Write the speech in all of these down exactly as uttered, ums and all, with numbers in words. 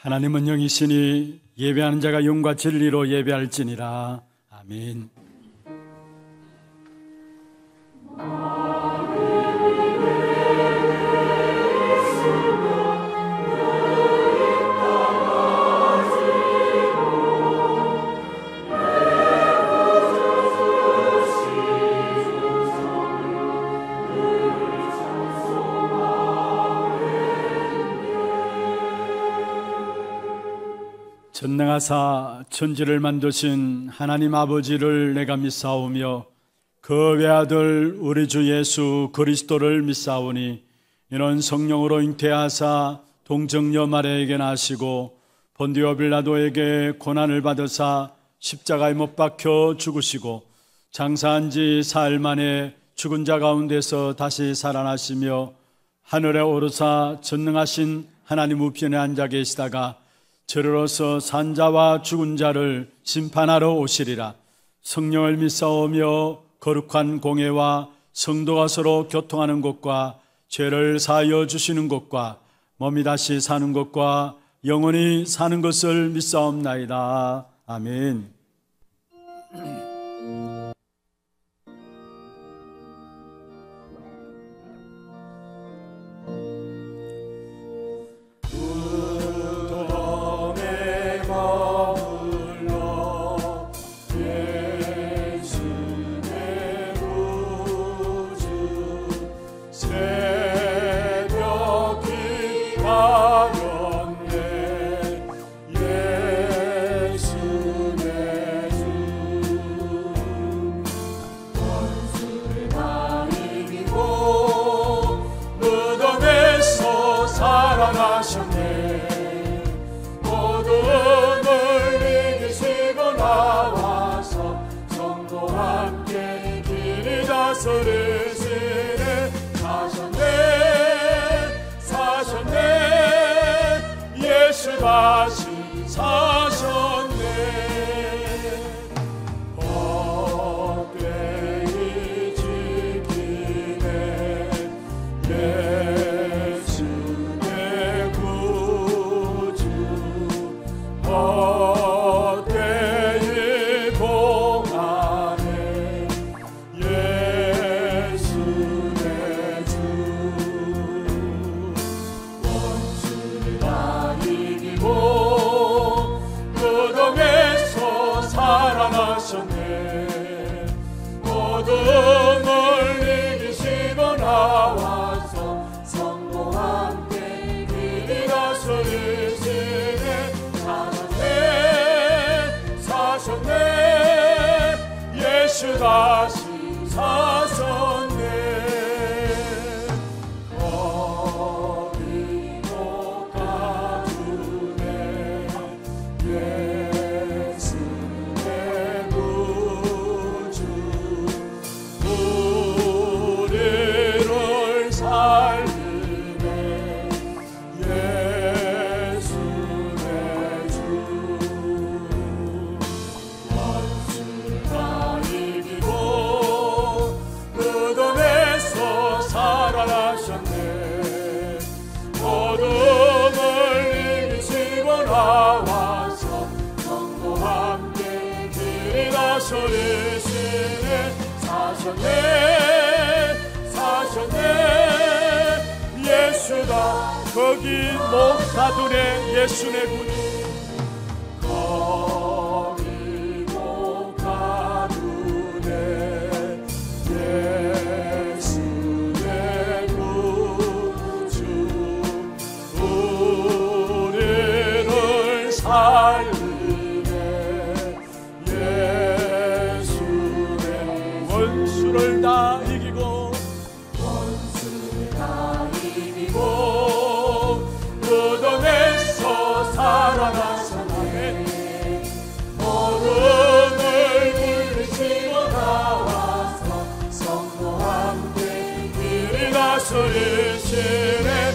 하나님은 영이시니 예배하는 자가 영과 진리로 예배할지니라. 아멘. 전능하사 천지를 만드신 하나님 아버지를 내가 믿사오며 그 외아들 우리 주 예수 그리스도를 믿사오니 이는 성령으로 잉태하사 동정녀 마리아에게 나시고 본디오 빌라도에게 고난을 받으사 십자가에 못 박혀 죽으시고 장사한 지 사흘 만에 죽은 자 가운데서 다시 살아나시며 하늘에 오르사 전능하신 하나님 우편에 앉아 계시다가 저리로서 산자와 죽은 자를 심판하러 오시리라. 성령을 믿사오며 거룩한 공회와 성도가 서로 교통하는 것과 죄를 사하여 주시는 것과 몸이 다시 사는 것과 영원히 사는 것을 믿사옵나이다. 아멘. 다시 사셨네. 헛되이 지키네. 예수의 구주 헛되이 봉하네. 예수의 주 원수를 다 이기고 무덤에서 살아나셨네. 어둠을 이기시고 나와서 성도와 함께 길이 다스리시네. 사셨네 사셨네 예수 다시 사셨네. 어리고 가두네. 예수의 구주 우리를 살리네. 예수의 주 원수를 다 이기고 무덤에서 살아나셨네. 어둠을 이기시고 나와서 성도와 함께 길이 다스리시네. 사셨네 사셨네 예수다. 거기 못 가두네. 예수의 구주 거기고 가두네. 예수의 구주 우리를 살리네. 예수의 원수를 다 이기고 원수를 다 이기고 무덤에서 살아나셨네. 어둠을 물리치고 나와서 성도와 함께 길이 다스리시네.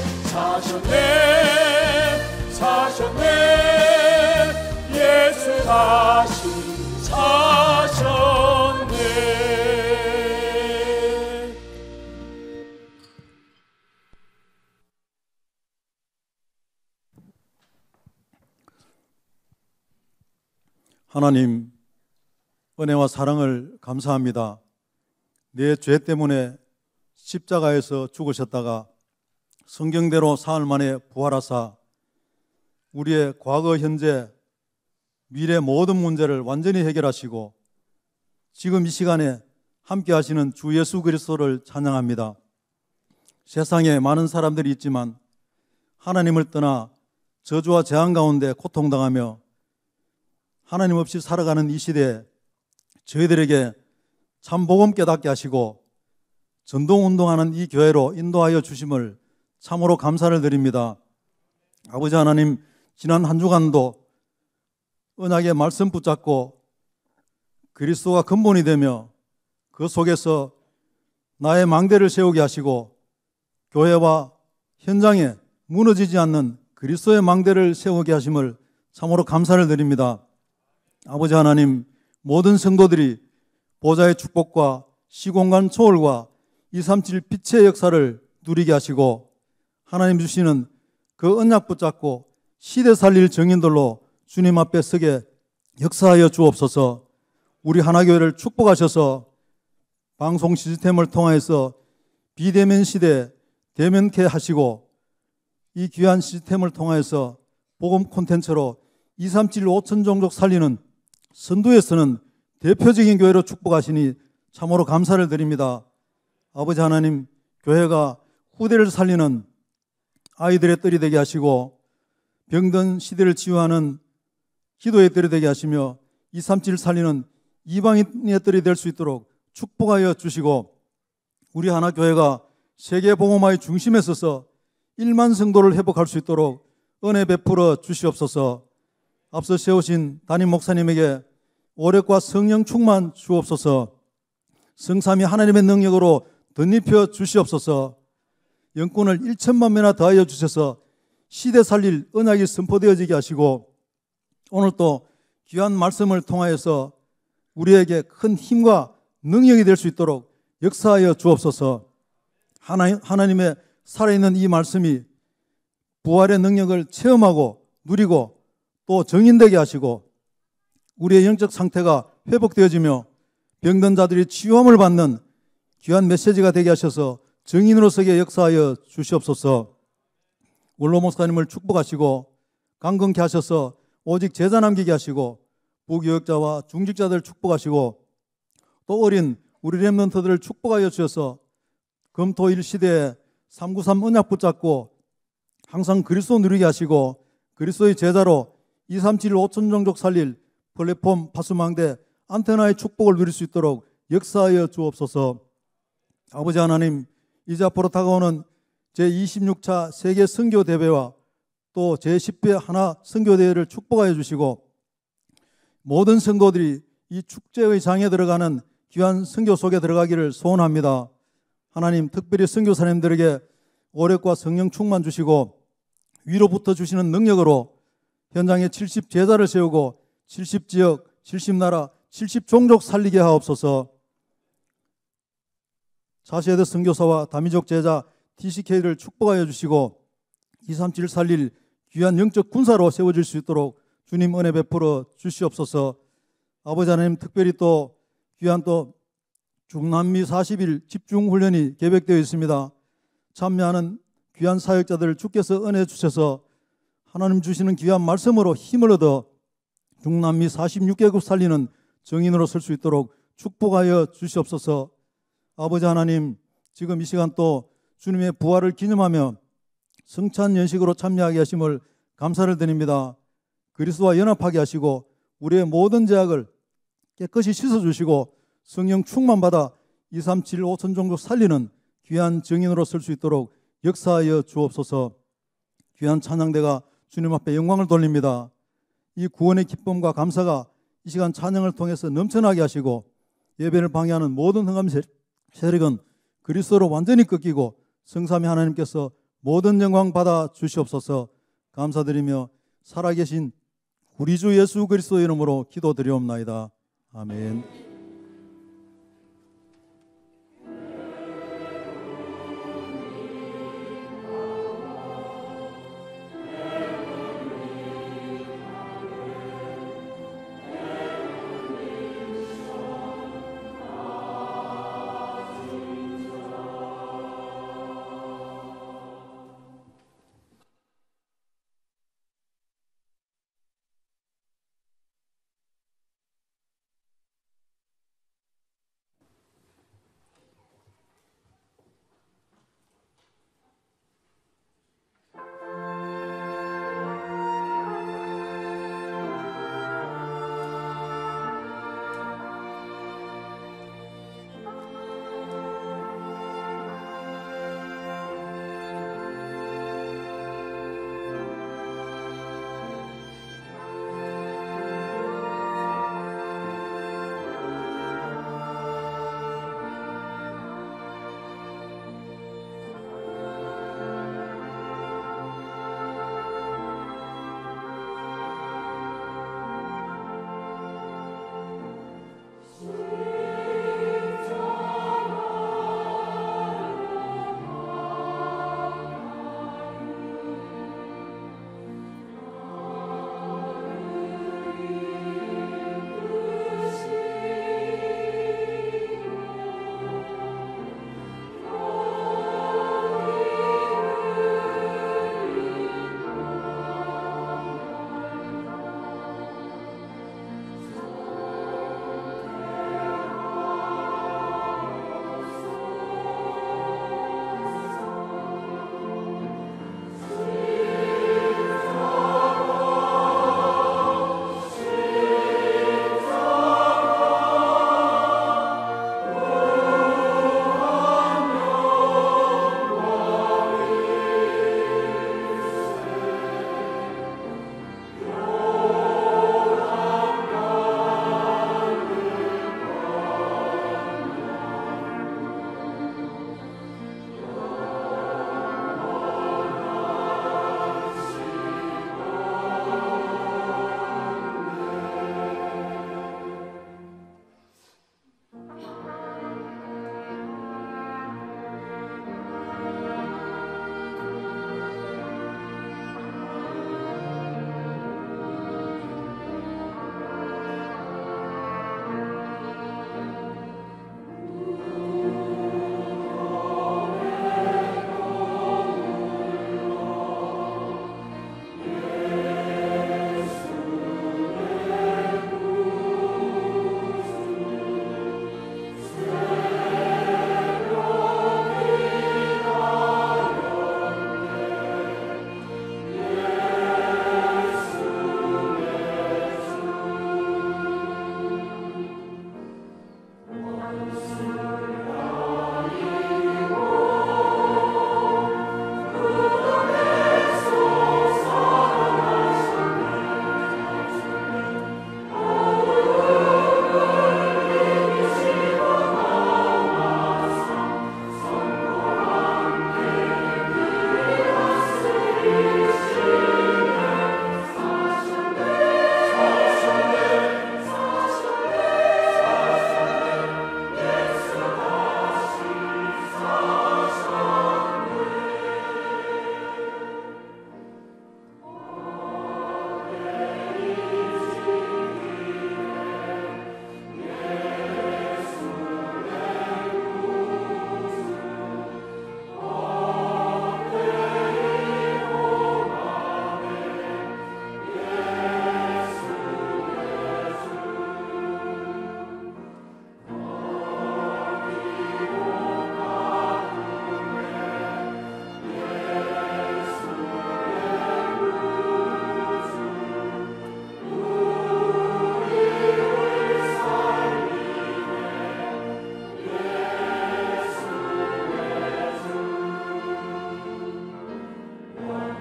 사셨네 사셨네 예수 다시 사셨네. 하나님, 은혜와 사랑을 감사합니다. 내 죄 때문에 십자가에서 죽으셨다가 성경대로 사흘 만에 부활하사 우리의 과거, 현재, 미래 모든 문제를 완전히 해결하시고 지금 이 시간에 함께 하시는 주 예수 그리스도를 찬양합니다. 세상에 많은 사람들이 있지만 하나님을 떠나 저주와 재앙 가운데 고통당하며 하나님 없이 살아가는 이 시대에 저희들에게 참 복음 깨닫게 하시고 전동운동하는 이 교회로 인도하여 주심을 참으로 감사를 드립니다. 아버지 하나님, 지난 한 주간도 언약의 말씀 붙잡고 그리스도가 근본이 되며 그 속에서 나의 망대를 세우게 하시고 교회와 현장에 무너지지 않는 그리스도의 망대를 세우게 하심을 참으로 감사를 드립니다. 아버지 하나님, 모든 성도들이 보좌의 축복과 시공간 초월과 이백삼십칠 빛의 역사를 누리게 하시고 하나님 주시는 그 언약 붙잡고 시대 살릴 정인들로 주님 앞에 서게 역사하여 주옵소서. 우리 하나교회를 축복하셔서 방송 시스템을 통해서 비대면 시대에 대면케 하시고 이 귀한 시스템을 통해서 복음 콘텐츠로 이백삼십칠 오천 종족 살리는 선두에서는 대표적인 교회로 축복하시니 참으로 감사를 드립니다. 아버지 하나님, 교회가 후대를 살리는 아이들의 뜰이 되게 하시고 병든 시대를 치유하는 기도의 뜰이 되게 하시며 이백삼십칠 살리는 이방인의 뜰이 될 수 있도록 축복하여 주시고 우리 하나교회가 세계복음화의 중심에 서서 일만 성도를 회복할 수 있도록 은혜 베풀어 주시옵소서. 앞서 세우신 담임 목사님에게 오력과 성령 충만 주옵소서. 성삼위 하나님의 능력으로 덧입혀 주시옵소서. 영권을 천만 배나 더하여 주셔서 시대 살릴 언약이 선포되어지게 하시고 오늘 또 귀한 말씀을 통하여서 우리에게 큰 힘과 능력이 될 수 있도록 역사하여 주옵소서. 하나님, 하나님의 살아있는 이 말씀이 부활의 능력을 체험하고 누리고 또 정인되게 하시고 우리의 영적 상태가 회복되어지며 병든 자들이 치유함을 받는 귀한 메시지가 되게 하셔서 정인으로 서게 역사하여 주시옵소서. 원로 목사님을 축복하시고 강건케 하셔서 오직 제자 남기게 하시고 부교역자와 중직자들 축복하시고 또 어린 우리 렘넌트들을 축복하여 주셔서 금토일 시대에 삼구삼 언약 붙잡고 항상 그리스도 누리게 하시고 그리스도의 제자로 이백삼십칠 오천 종족 살릴 플랫폼 파수망대 안테나의 축복을 누릴 수 있도록 역사하여 주옵소서. 아버지 하나님, 이제 앞으로 다가오는 제이십육 차 세계 선교대회와 또 제십 회 하나 선교대회를 축복하여 주시고 모든 성도들이 이 축제의 장에 들어가는 귀한 선교 속에 들어가기를 소원합니다. 하나님, 특별히 선교사님들에게 오력과 성령 충만 주시고 위로부터 주시는 능력으로 현장에 칠십 제자를 세우고 칠십 지역, 칠십 나라, 칠십 종족 살리게 하옵소서. 차세대 선교사와 다민족 제자 티씨케이를 축복하여 주시고 이백삼십칠 살릴 귀한 영적 군사로 세워질 수 있도록 주님 은혜 베풀어 주시옵소서. 아버지 하나님, 특별히 또 귀한 또 중남미 사십 일 집중훈련이 계획되어 있습니다. 참여하는 귀한 사역자들 주께서 은혜 주셔서 하나님 주시는 귀한 말씀으로 힘을 얻어 중남미 사십육 개국 살리는 정인으로 설 수 있도록 축복하여 주시옵소서. 아버지 하나님, 지금 이 시간 또 주님의 부활을 기념하며 성찬 연식으로 참여하게 하심을 감사를 드립니다. 그리스도와 연합하게 하시고 우리의 모든 죄악을 깨끗이 씻어주시고 성령 충만받아 이백삼십칠 오천 종족 살리는 귀한 정인으로 설 수 있도록 역사하여 주옵소서. 귀한 찬양대가 주님 앞에 영광을 돌립니다. 이 구원의 기쁨과 감사가 이 시간 찬양을 통해서 넘쳐나게 하시고 예배를 방해하는 모든 흑암 세력은 그리스도로 완전히 꺾이고 성삼위 하나님께서 모든 영광 받아 주시옵소서. 감사드리며 살아계신 우리 주 예수 그리스도의 이름으로 기도드리옵나이다. 아멘.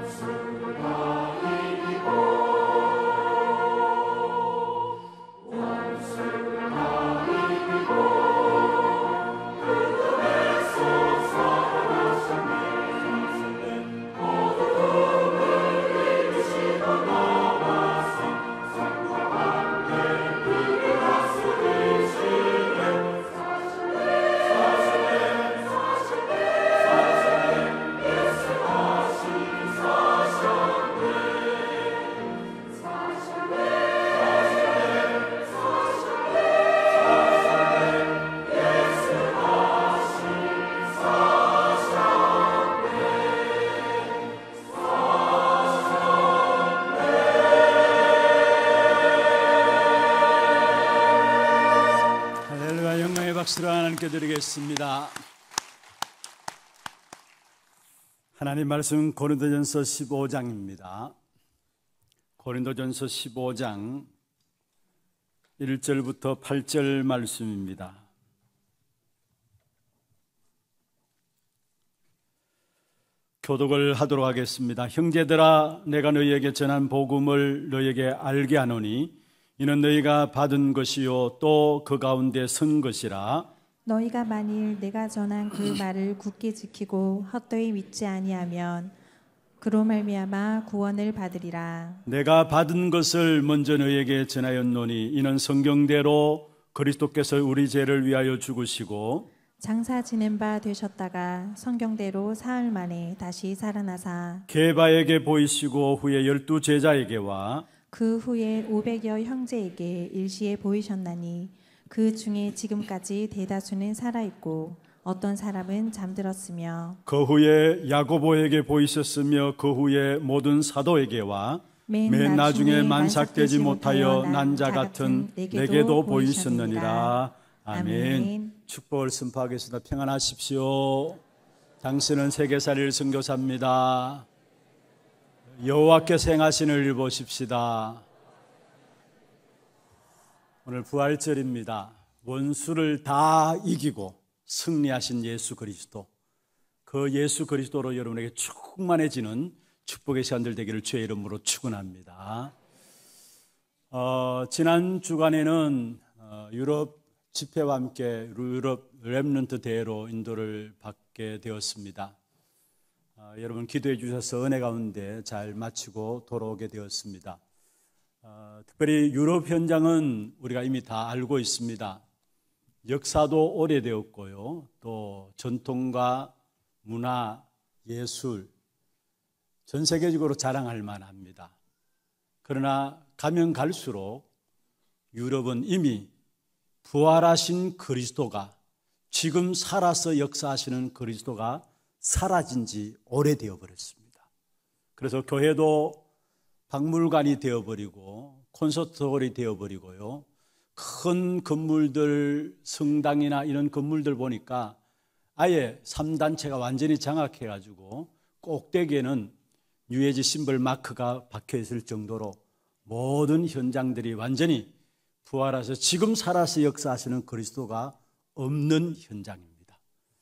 박수를 하나님께 드리겠습니다. 하나님 말씀 고린도전서 십오 장입니다. 고린도전서 십오 장 일 절부터 팔 절 말씀입니다. 교독을 하도록 하겠습니다. 형제들아, 내가 너희에게 전한 복음을 너희에게 알게 하노니 이는 너희가 받은 것이요 또 그 가운데 선 것이라. 너희가 만일 내가 전한 그 말을 굳게 지키고 헛되이 믿지 아니하면 그로 말미암아 구원을 받으리라. 내가 받은 것을 먼저 너희에게 전하였노니 이는 성경대로 그리스도께서 우리 죄를 위하여 죽으시고 장사 지낸 바 되셨다가 성경대로 사흘 만에 다시 살아나사 게바에게 보이시고 후에 열두 제자에게와 그 후에 오백여 형제에게 일시에 보이셨나니 그 중에 지금까지 대다수는 살아있고 어떤 사람은 잠들었으며 그 후에 야고보에게 보이셨으며 그 후에 모든 사도에게와 맨, 맨 나중에 만삭되지 못하여 난 자 같은 내게도 보이셨느니라. 아멘. 아멘. 축복을 선포하겠습니다. 평안하십시오. 당신은 세계살이를 선교사입니다. 여호와께서 행하시는 일 보십시다. 오늘 부활절입니다. 원수를 다 이기고 승리하신 예수 그리스도, 그 예수 그리스도로 여러분에게 충만해지는 축복의 시간들 되기를 주의 이름으로 축원합니다. 어, 지난 주간에는 어, 유럽 집회와 함께 유럽 렘넌트 대회로 인도를 받게 되었습니다. 어, 여러분 기도해 주셔서 은혜 가운데 잘 마치고 돌아오게 되었습니다. 어, 특별히 유럽 현장은 우리가 이미 다 알고 있습니다. 역사도 오래되었고요. 또 전통과 문화, 예술 전 세계적으로 자랑할 만합니다. 그러나 가면 갈수록 유럽은 이미 부활하신 그리스도가, 지금 살아서 역사하시는 그리스도가 사라진 지 오래되어 버렸습니다. 그래서 교회도 박물관이 되어버리고 콘서트홀이 되어버리고요. 큰 건물들, 성당이나 이런 건물들 보니까 아예 삼 단체가 완전히 장악해가지고 꼭대기에는 뉴에이지 심벌 마크가 박혀있을 정도로 모든 현장들이 완전히 부활해서 지금 살아서 역사하시는 그리스도가 없는 현장입니다.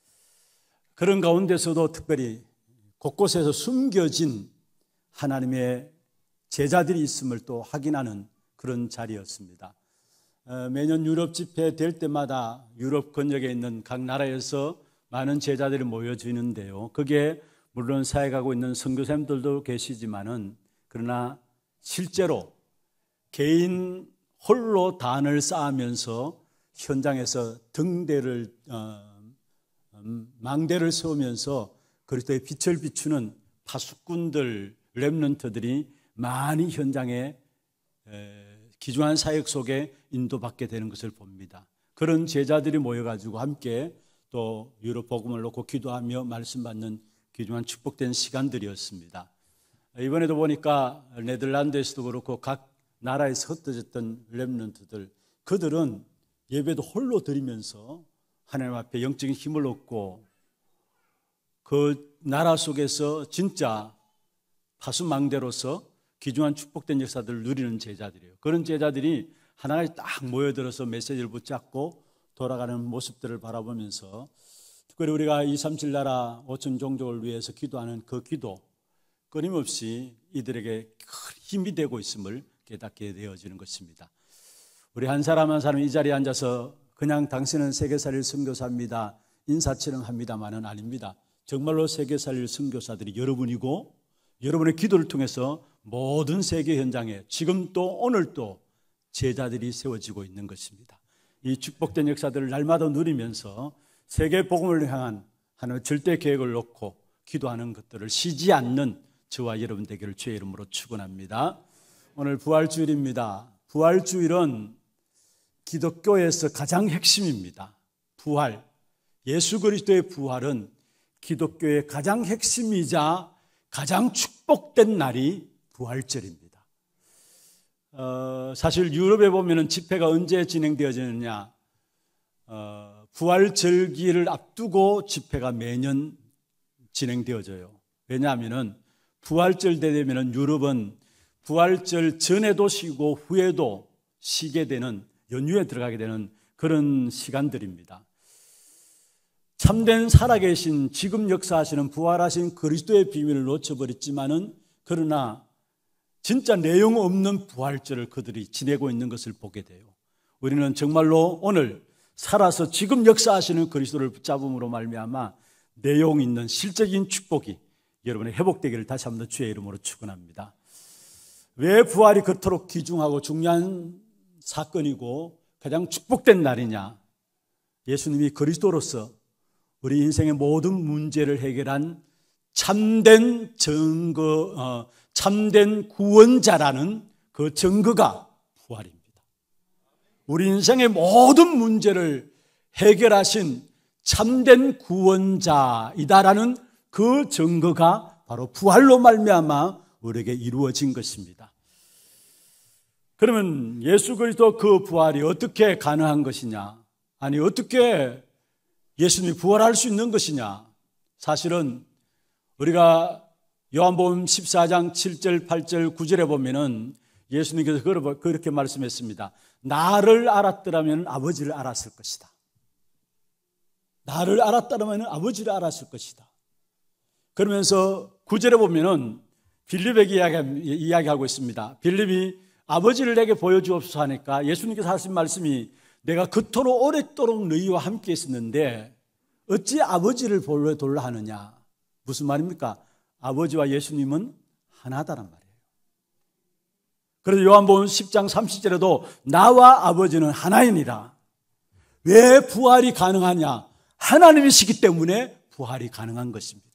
그런 가운데서도 특별히 곳곳에서 숨겨진 하나님의 제자들이 있음을 또 확인하는 그런 자리였습니다. 매년 유럽 집회 될 때마다 유럽 권역에 있는 각 나라에서 많은 제자들이 모여지는데요. 그게 물론 사역하고 있는 선교사님들도 계시지만은 그러나 실제로 개인 홀로 단을 쌓으면서 현장에서 등대를 어, 음, 망대를 세우면서 그리스도의 빛을 비추는 파수꾼들, 렘넌트들이 많이 현장에 에, 기중한 사역 속에 인도받게 되는 것을 봅니다. 그런 제자들이 모여가지고 함께 또 유럽 복음을 놓고 기도하며 말씀 받는 귀중한 축복된 시간들이었습니다. 이번에도 보니까 네덜란드에서도 그렇고 각 나라에서 흩어졌던 렘넌트들, 그들은 예배도 홀로 드리면서 하나님 앞에 영적인 힘을 얻고 그 나라 속에서 진짜 파수망대로서 귀중한 축복된 역사들을 누리는 제자들이에요. 그런 제자들이 하나같이 딱 모여들어서 메시지를 붙잡고 돌아가는 모습들을 바라보면서 특별히 우리가 이백삼십칠 나라 오천 종족을 위해서 기도하는 그 기도, 끊임없이 이들에게 큰 힘이 되고 있음을 깨닫게 되어지는 것입니다. 우리 한 사람 한 사람 이 자리에 앉아서 그냥 당신은 세계살릴 선교사입니다, 인사치령 합니다만은 아닙니다. 정말로 세계살릴 선교사들이 여러분이고, 여러분의 기도를 통해서 모든 세계 현장에 지금 또 오늘 또 제자들이 세워지고 있는 것입니다. 이 축복된 역사들을 날마다 누리면서 세계 복음을 향한 하나님의 절대 계획을 놓고 기도하는 것들을 쉬지 않는 저와 여러분 되기를 주의 이름으로 축원합니다. 오늘 부활주일입니다. 부활주일은 기독교에서 가장 핵심입니다. 부활, 예수 그리스도의 부활은 기독교의 가장 핵심이자 가장 축복된 날이 부활절입니다. 어, 사실 유럽에 보면 집회가 언제 진행되어지느냐, 어, 부활절기를 앞두고 집회가 매년 진행되어져요. 왜냐하면 부활절 되면 유럽은 부활절 전에도 쉬고 후에도 쉬게 되는, 연휴에 들어가게 되는 그런 시간들입니다. 참된 살아계신 지금 역사하시는 부활하신 그리스도의 비밀을 놓쳐버렸지만은, 그러나 진짜 내용 없는 부활절을 그들이 지내고 있는 것을 보게 돼요. 우리는 정말로 오늘 살아서 지금 역사하시는 그리스도를 붙잡음으로 말미암아 내용 있는 실적인 축복이 여러분의 회복되기를 다시 한번 주의 이름으로 축원합니다. 왜 부활이 그토록 귀중하고 중요한 사건이고 가장 축복된 날이냐? 예수님이 그리스도로서 우리 인생의 모든 문제를 해결한 참된 증거, 어, 참된 구원자라는 그 증거가 부활입니다. 우리 인생의 모든 문제를 해결하신 참된 구원자이다라는 그 증거가 바로 부활로 말미암아 우리에게 이루어진 것입니다. 그러면 예수 그리스도 그 부활이 어떻게 가능한 것이냐? 아니, 어떻게 예수님이 부활할 수 있는 것이냐? 사실은 우리가 요한복음 십사 장 칠 절, 팔 절, 구 절에 보면은 예수님께서 그렇게 말씀했습니다. 나를 알았더라면 아버지를 알았을 것이다. 나를 알았더라면 아버지를 알았을 것이다. 그러면서 구 절에 보면은 빌립에게 이야기, 이야기하고 있습니다. 빌립이 아버지를 내게 보여주옵소서 하니까 예수님께서 하신 말씀이, 내가 그토록 오랫도록 너희와 함께 있었는데 어찌 아버지를 볼래 돌라 하느냐? 무슨 말입니까? 아버지와 예수님은 하나다란 말이에요. 그래서 요한복음 십 장 삼십 절에도 나와 아버지는 하나이니라. 왜 부활이 가능하냐? 하나님이시기 때문에 부활이 가능한 것입니다.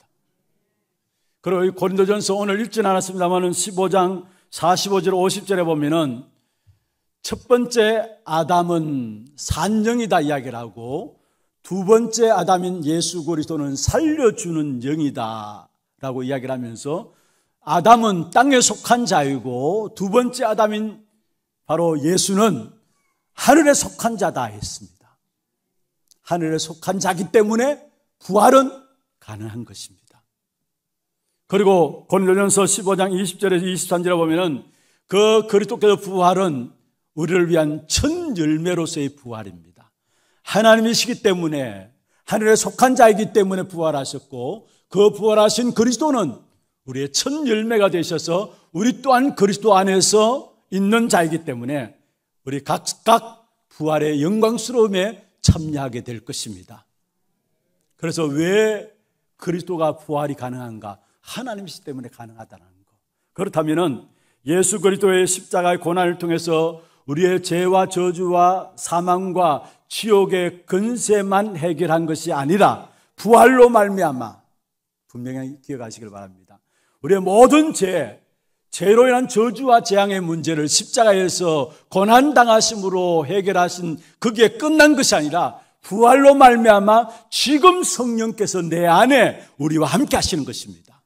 그리고 고린도전서 오늘 읽진 않았습니다만 십오 장 사십오 절 오십 절에 보면은 첫 번째 아담은 산영이다 이야기를 하고, 두 번째 아담인 예수 그리스도는 살려주는 영이다 라고 이야기를 하면서, 아담은 땅에 속한 자이고 두 번째 아담인 바로 예수는 하늘에 속한 자다 했습니다. 하늘에 속한 자기 때문에 부활은 가능한 것입니다. 그리고 고린도전서 십오 장 이십 절에서 이십삼 절에 보면은 그 그리스도께서 부활은 우리를 위한 첫 열매로서의 부활입니다. 하나님이시기 때문에, 하늘에 속한 자이기 때문에 부활하셨고, 그 부활하신 그리스도는 우리의 첫 열매가 되셔서 우리 또한 그리스도 안에서 있는 자이기 때문에 우리 각각 부활의 영광스러움에 참여하게 될 것입니다. 그래서 왜 그리스도가 부활이 가능한가? 하나님이시기 때문에 가능하다는 거. 그렇다면은 예수 그리스도의 십자가의 고난을 통해서 우리의 죄와 저주와 사망과 지옥의 근세만 해결한 것이 아니라 부활로 말미암아, 분명히 기억하시길 바랍니다. 우리의 모든 죄, 죄로 인한 저주와 재앙의 문제를 십자가에서 고난당하심으로 해결하신, 그게 끝난 것이 아니라 부활로 말미암아 지금 성령께서 내 안에 우리와 함께 하시는 것입니다.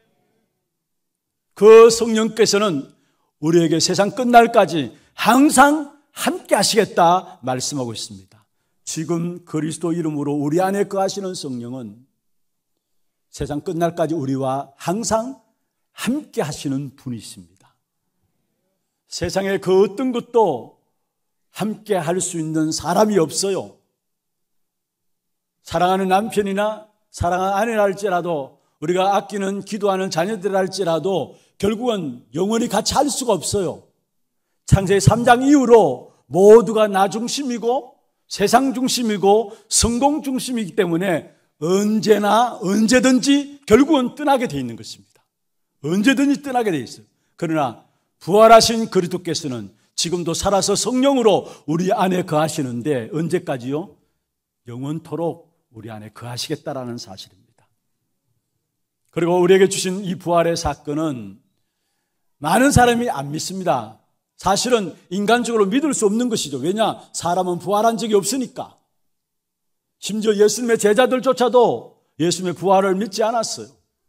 그 성령께서는 우리에게 세상 끝날까지 항상 함께 하시겠다 말씀하고 있습니다. 지금 그리스도 이름으로 우리 안에 거하시는 성령은 세상 끝날까지 우리와 항상 함께 하시는 분이십니다. 세상에 그 어떤 것도 함께 할 수 있는 사람이 없어요. 사랑하는 남편이나 사랑하는 아내라 할지라도 우리가 아끼는 기도하는 자녀들 할지라도 결국은 영원히 같이 할 수가 없어요. 창세기 삼 장 이후로 모두가 나 중심이고 세상 중심이고 성공 중심이기 때문에 언제나 언제든지 결국은 떠나게 돼 있는 것입니다. 언제든지 떠나게 돼 있어요. 그러나 부활하신 그리스도께서는 지금도 살아서 성령으로 우리 안에 거하시는데 언제까지요? 영원토록 우리 안에 거하시겠다라는 사실입니다. 그리고 우리에게 주신 이 부활의 사건은 많은 사람이 안 믿습니다. 사실은 인간적으로 믿을 수 없는 것이죠. 왜냐? 사람은 부활한 적이 없으니까. 심지어 예수님의 제자들조차도 예수님의 부활을 믿지 않았어요.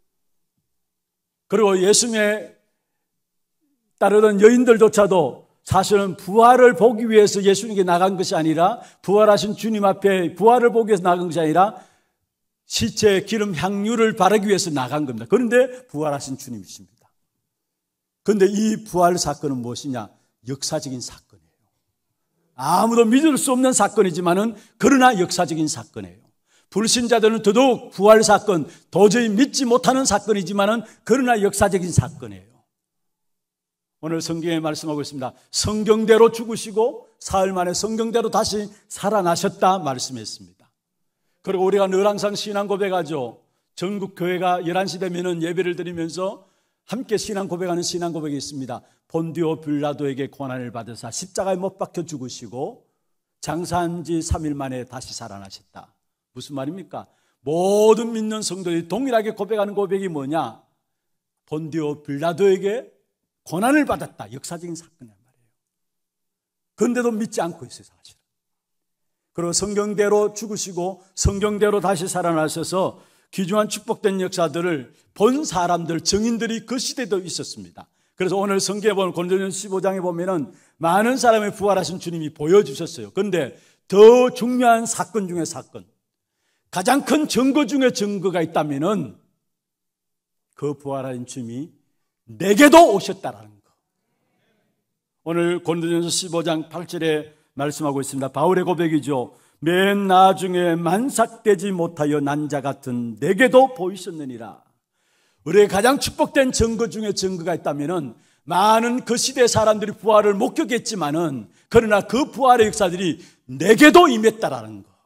그리고 예수님의 따르던 여인들조차도 사실은 부활을 보기 위해서 예수님께 나간 것이 아니라, 부활하신 주님 앞에 부활을 보기 위해서 나간 것이 아니라 시체 기름 향유를 바르기 위해서 나간 겁니다. 그런데 부활하신 주님이십니다. 그런데 이 부활 사건은 무엇이냐? 역사적인 사건이에요. 아무도 믿을 수 없는 사건이지만은 그러나 역사적인 사건이에요. 불신자들은 더더욱 부활 사건, 도저히 믿지 못하는 사건이지만은 그러나 역사적인 사건이에요. 오늘 성경에 말씀하고 있습니다. 성경대로 죽으시고 사흘 만에 성경대로 다시 살아나셨다 말씀했습니다. 그리고 우리가 늘 항상 신앙 고백하죠. 전국 교회가 열한 시 되면은 예배를 드리면서 함께 신앙 고백하는 신앙 고백이 있습니다. 본디오 빌라도에게 고난을 받으사 십자가에 못 박혀 죽으시고 장사한 지 삼 일 만에 다시 살아나셨다. 무슨 말입니까? 모든 믿는 성도들이 동일하게 고백하는 고백이 뭐냐? 본디오 빌라도에게 고난을 받았다. 역사적인 사건이란 말이에요. 그런데도 믿지 않고 있어요, 사실. 그리고 성경대로 죽으시고 성경대로 다시 살아나셔서 귀중한 축복된 역사들을 본 사람들, 증인들이 그 시대도 있었습니다. 그래서 오늘 성경에 보면 고린도전서 십오 장에 보면은 많은 사람의 부활하신 주님이 보여주셨어요. 그런데 더 중요한 사건 중에 사건, 가장 큰 증거 중에 증거가 있다면은 그 부활하신 주님이 내게도 오셨다라는 거. 오늘 고린도전서 십오 장 팔 절에 말씀하고 있습니다. 바울의 고백이죠. 맨 나중에 만삭되지 못하여 난 자 같은 내게도 보이셨느니라. 우리의 가장 축복된 증거 중에 증거가 있다면은 많은 그 시대 사람들이 부활을 목격했지만은 그러나 그 부활의 역사들이 내게도 임했다라는 거.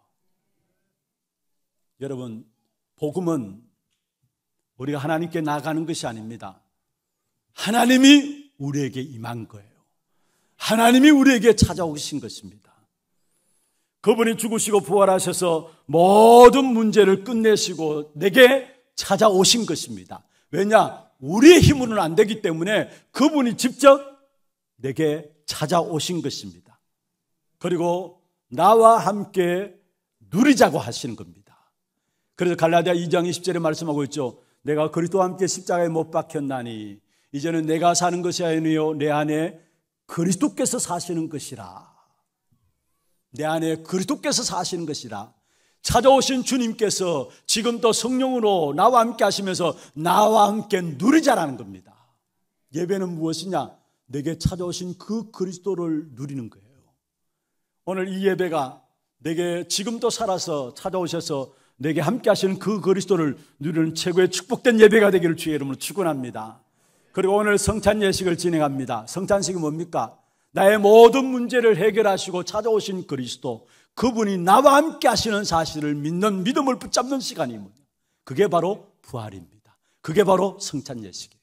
여러분, 복음은 우리가 하나님께 나가는 것이 아닙니다. 하나님이 우리에게 임한 거예요. 하나님이 우리에게 찾아오신 것입니다. 그분이 죽으시고 부활하셔서 모든 문제를 끝내시고 내게 찾아오신 것입니다. 왜냐? 우리의 힘으로는 안 되기 때문에 그분이 직접 내게 찾아오신 것입니다. 그리고 나와 함께 누리자고 하시는 겁니다. 그래서 갈라디아 이 장 이십 절에 말씀하고 있죠. 내가 그리스도와 함께 십자가에 못 박혔나니 이제는 내가 사는 것이 아니요 내 안에 그리스도께서 사시는 것이라. 내 안에 그리스도께서 사시는 것이라. 찾아오신 주님께서 지금도 성령으로 나와 함께 하시면서 나와 함께 누리자라는 겁니다. 예배는 무엇이냐? 내게 찾아오신 그 그리스도를 누리는 거예요. 오늘 이 예배가 내게 지금도 살아서 찾아오셔서 내게 함께 하시는 그 그리스도를 누리는 최고의 축복된 예배가 되기를 주의 이름으로 축원합니다. 그리고 오늘 성찬 예식을 진행합니다. 성찬식이 뭡니까? 나의 모든 문제를 해결하시고 찾아오신 그리스도, 그분이 나와 함께 하시는 사실을 믿는 믿음을 붙잡는 시간이 뭐냐? 그게 바로 부활입니다. 그게 바로 성찬 예식이에요.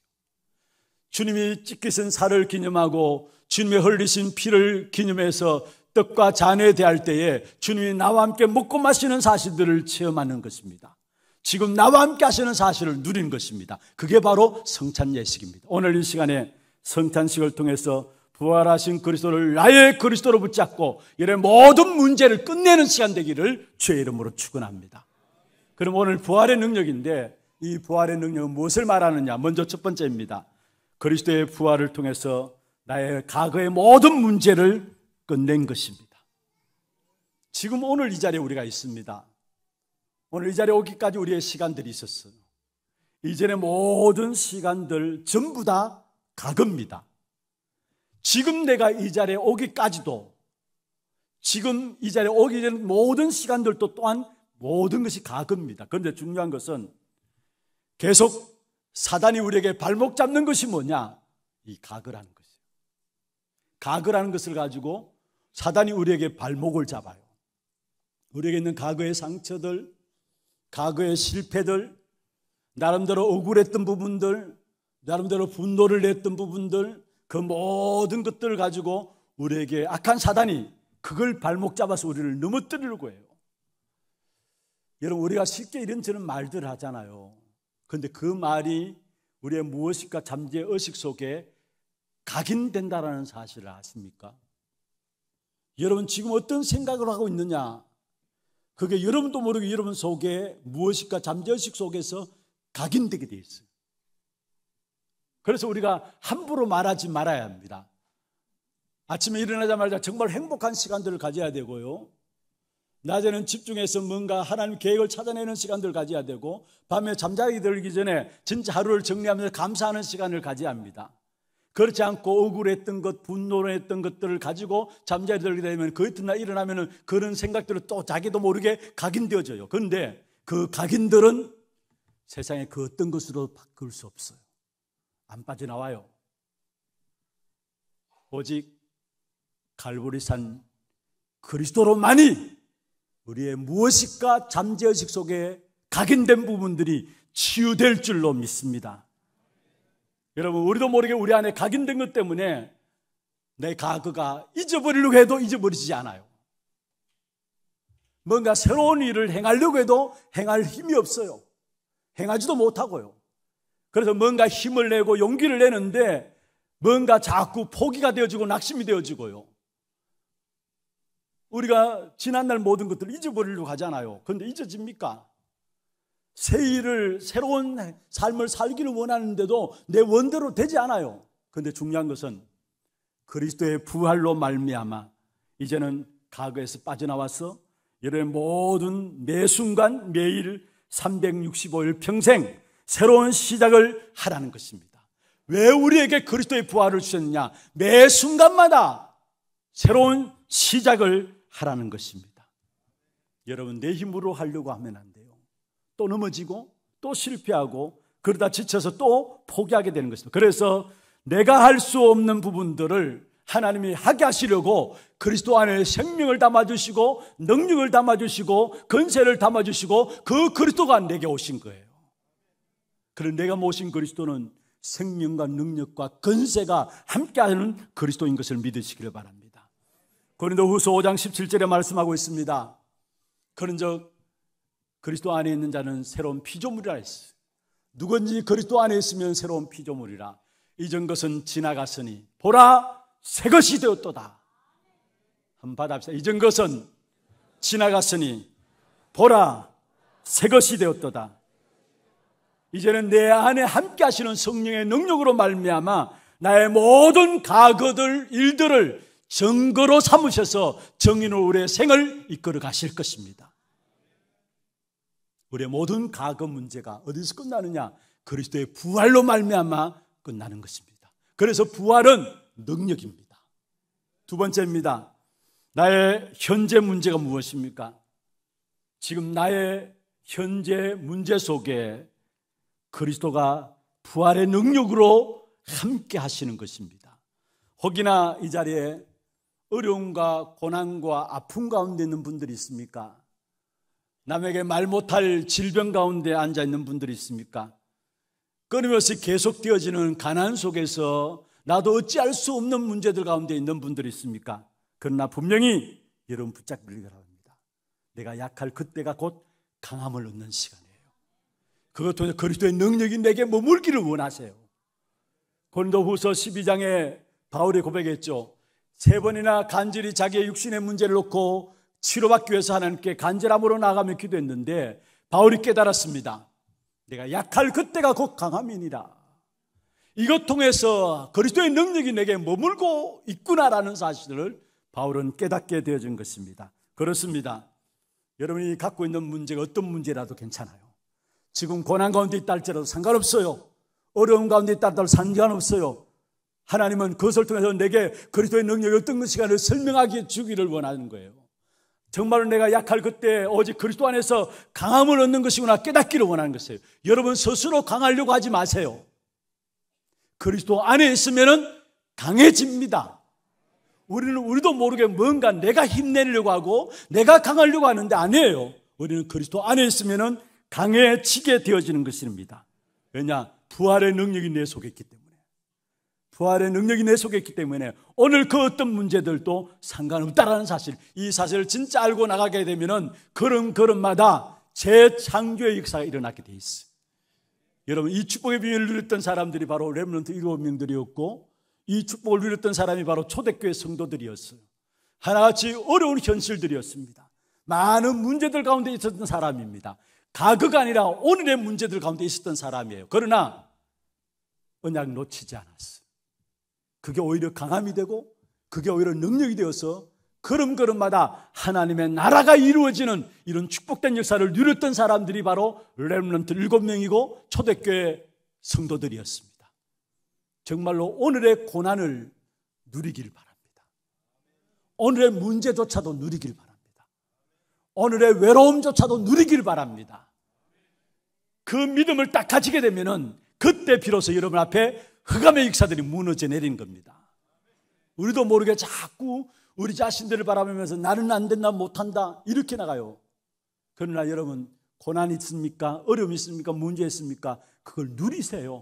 주님이 찢기신 살을 기념하고 주님의 흘리신 피를 기념해서 떡과 잔에 대할 때에 주님이 나와 함께 먹고 마시는 사실들을 체험하는 것입니다. 지금 나와 함께 하시는 사실을 누리는 것입니다. 그게 바로 성찬 예식입니다. 오늘 이 시간에 성찬식을 통해서 부활하신 그리스도를 나의 그리스도로 붙잡고 이런 모든 문제를 끝내는 시간 되기를 주의 이름으로 축원합니다. 그럼 오늘 부활의 능력인데 이 부활의 능력은 무엇을 말하느냐? 먼저 첫 번째입니다. 그리스도의 부활을 통해서 나의 과거의 모든 문제를 끝낸 것입니다. 지금 오늘 이 자리에 우리가 있습니다. 오늘 이 자리에 오기까지 우리의 시간들이 있었어요. 이전의 모든 시간들 전부 다 과거입니다. 지금 내가 이 자리에 오기까지도, 지금 이 자리에 오기 전 모든 시간들도 또한 모든 것이 과거입니다. 그런데 중요한 것은 계속 사단이 우리에게 발목 잡는 것이 뭐냐? 이 가거라는 것이에요. 가거라는 것을 가지고 사단이 우리에게 발목을 잡아요. 우리에게 있는 과거의 상처들, 과거의 실패들, 나름대로 억울했던 부분들, 나름대로 분노를 냈던 부분들, 그 모든 것들을 가지고 우리에게 악한 사단이 그걸 발목 잡아서 우리를 넘어뜨리려고 해요. 여러분, 우리가 쉽게 이런저런 말들을 하잖아요. 그런데 그 말이 우리의 무의식과 잠재의식 속에 각인된다라는 사실을 아십니까? 여러분, 지금 어떤 생각을 하고 있느냐? 그게 여러분도 모르게 여러분 속에 무의식과 잠재의식 속에서 각인되게 되어 있어요. 그래서 우리가 함부로 말하지 말아야 합니다. 아침에 일어나자마자 정말 행복한 시간들을 가져야 되고요. 낮에는 집중해서 뭔가 하나님 계획을 찾아내는 시간들을 가져야 되고, 밤에 잠자기 들기 전에 진짜 하루를 정리하면서 감사하는 시간을 가져야 합니다. 그렇지 않고 억울했던 것, 분노했던 것들을 가지고 잠자리 들게 되면 그 이튿날 일어나면 그런 생각들을 또 자기도 모르게 각인되어져요. 그런데 그 각인들은 세상에 그 어떤 것으로 바꿀 수 없어요. 안 빠져나와요. 오직 갈보리산 그리스도로만이 우리의 무의식과 잠재의식 속에 각인된 부분들이 치유될 줄로 믿습니다. 여러분, 우리도 모르게 우리 안에 각인된 것 때문에 내 과거가 잊어버리려고 해도 잊어버리지 않아요. 뭔가 새로운 일을 행하려고 해도 행할 힘이 없어요. 행하지도 못하고요. 그래서 뭔가 힘을 내고 용기를 내는데 뭔가 자꾸 포기가 되어지고 낙심이 되어지고요. 우리가 지난날 모든 것들을 잊어버리려고 하잖아요. 그런데 잊어집니까? 새 일을, 새로운 삶을 살기를 원하는데도 내 원대로 되지 않아요. 그런데 중요한 것은 그리스도의 부활로 말미암아 이제는 과거에서 빠져나와서 여러분의 모든 매 순간 매일 삼백육십오 일 평생 새로운 시작을 하라는 것입니다. 왜 우리에게 그리스도의 부활을 주셨느냐? 매 순간마다 새로운 시작을 하라는 것입니다. 여러분, 내 힘으로 하려고 하면 안 돼요. 또 넘어지고 또 실패하고 그러다 지쳐서 또 포기하게 되는 것입니다. 그래서 내가 할 수 없는 부분들을 하나님이 하게 하시려고 그리스도 안에 생명을 담아주시고 능력을 담아주시고 권세를 담아주시고 그 그리스도가 내게 오신 거예요. 그런데 내가 모신 그리스도는 생명과 능력과 권세가 함께하는 그리스도인 것을 믿으시기를 바랍니다. 고린도후서 오 장 십칠 절에 말씀하고 있습니다. 그런즉 그리스도 안에 있는 자는 새로운 피조물이라 했어요. 누구든지 그리스도 안에 있으면 새로운 피조물이라. 이전 것은 지나갔으니 보라 새 것이 되었도다. 한번 받아봅시다. 이전 것은 지나갔으니 보라 새 것이 되었도다. 이제는 내 안에 함께 하시는 성령의 능력으로 말미암아 나의 모든 과거들 일들을 증거로 삼으셔서 정의로 우리의 생을 이끌어 가실 것입니다. 우리의 모든 과거 문제가 어디서 끝나느냐? 그리스도의 부활로 말미암아 끝나는 것입니다. 그래서 부활은 능력입니다. 두 번째입니다. 나의 현재 문제가 무엇입니까? 지금 나의 현재 문제 속에 그리스도가 부활의 능력으로 함께 하시는 것입니다. 혹이나 이 자리에 어려움과 고난과 아픔 가운데 있는 분들이 있습니까? 남에게 말 못할 질병 가운데 앉아 있는 분들이 있습니까? 끊임없이 계속되어지는 가난 속에서 나도 어찌할 수 없는 문제들 가운데 있는 분들이 있습니까? 그러나 분명히 여러분 붙잡기를 바랍니다. 내가 약할 그때가 곧 강함을 얻는 시간이에요. 그것 통해 그리스도의 능력이 내게 머물기를 원하세요. 고린도후서 십이 장에 바울이 고백했죠. 세 번이나 간절히 자기의 육신의 문제를 놓고 치료받기 위해서 하나님께 간절함으로 나아가며 기도했는데 바울이 깨달았습니다. 내가 약할 그때가 곧 강함이니라. 이것 통해서 그리스도의 능력이 내게 머물고 있구나라는 사실을 바울은 깨닫게 되어진 것입니다. 그렇습니다. 여러분이 갖고 있는 문제가 어떤 문제라도 괜찮아요. 지금 고난 가운데 있다 할지라도 상관없어요. 어려움 가운데 있다 할지라도 상관없어요. 하나님은 그것을 통해서 내게 그리스도의 능력이 어떤 것인가를 설명하게 주기를 원하는 거예요. 정말로 내가 약할 그때 오직 그리스도 안에서 강함을 얻는 것이구나 깨닫기를 원하는 것이에요. 여러분 스스로 강하려고 하지 마세요. 그리스도 안에 있으면 강해집니다. 우리는 우리도 모르게 뭔가 내가 힘내려고 하고 내가 강하려고 하는데 아니에요. 우리는 그리스도 안에 있으면 강해지게 되어지는 것입니다. 왜냐? 부활의 능력이 내 속에 있기 때문에. 부활의 능력이 내 속에 있기 때문에 오늘 그 어떤 문제들도 상관없다라는 사실, 이 사실을 진짜 알고 나가게 되면 걸음걸음마다 재창조의 역사가 일어나게 돼 있어요. 여러분, 이 축복의 비밀을 누렸던 사람들이 바로 렘넌트 일곱 명들이었고, 이 축복을 누렸던 사람이 바로 초대교회 성도들이었어요. 하나같이 어려운 현실들이었습니다. 많은 문제들 가운데 있었던 사람입니다. 과거가 아니라 오늘의 문제들 가운데 있었던 사람이에요. 그러나 언약 놓치지 않았어요. 그게 오히려 강함이 되고 그게 오히려 능력이 되어서 걸음걸음마다 하나님의 나라가 이루어지는 이런 축복된 역사를 누렸던 사람들이 바로 렘넌트 일곱 명이고 초대교회 성도들이었습니다. 정말로 오늘의 고난을 누리길 바랍니다. 오늘의 문제조차도 누리길 바랍니다. 오늘의 외로움조차도 누리길 바랍니다. 그 믿음을 딱 가지게 되면은 그때 비로소 여러분 앞에 흑암의 역사들이 무너져 내리는 겁니다. 우리도 모르게 자꾸 우리 자신들을 바라보면서 나는 안 된다, 못한다 이렇게 나가요. 그러나 여러분, 고난이 있습니까? 어려움이 있습니까? 문제 있습니까? 그걸 누리세요.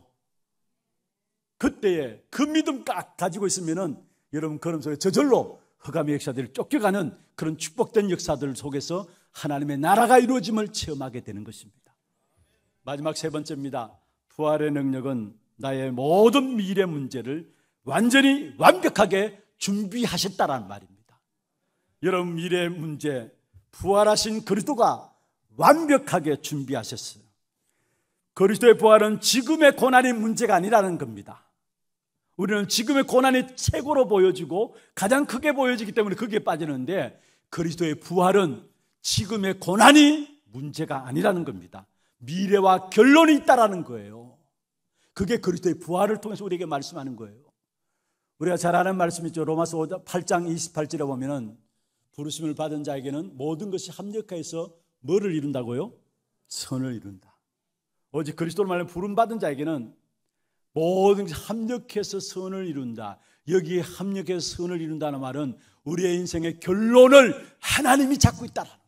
그때에 그 믿음 딱 가지고 있으면은 여러분 걸음 속에 저절로 흑암의 역사들을 쫓겨가는 그런 축복된 역사들 속에서 하나님의 나라가 이루어짐을 체험하게 되는 것입니다. 마지막 세 번째입니다. 부활의 능력은 나의 모든 미래 문제를 완전히 완벽하게 준비하셨다라는 말입니다. 여러분, 미래 문제 부활하신 그리스도가 완벽하게 준비하셨어요. 그리스도의 부활은 지금의 고난이 문제가 아니라는 겁니다. 우리는 지금의 고난이 최고로 보여지고 가장 크게 보여지기 때문에 거기에 빠지는데, 그리스도의 부활은 지금의 고난이 문제가 아니라는 겁니다. 미래와 결론이 있다라는 거예요. 그게 그리스도의 부활을 통해서 우리에게 말씀하는 거예요. 우리가 잘 아는 말씀이죠. 로마서 팔 장 이십팔 절에 보면은 부르심을 받은 자에게는 모든 것이 합력해서 뭐를 이룬다고요? 선을 이룬다. 오직 그리스도를 말하는 부름받은 자에게는 모든 것이 합력해서 선을 이룬다. 여기에 합력해서 선을 이룬다는 말은 우리의 인생의 결론을 하나님이 잡고 있다는 거예요.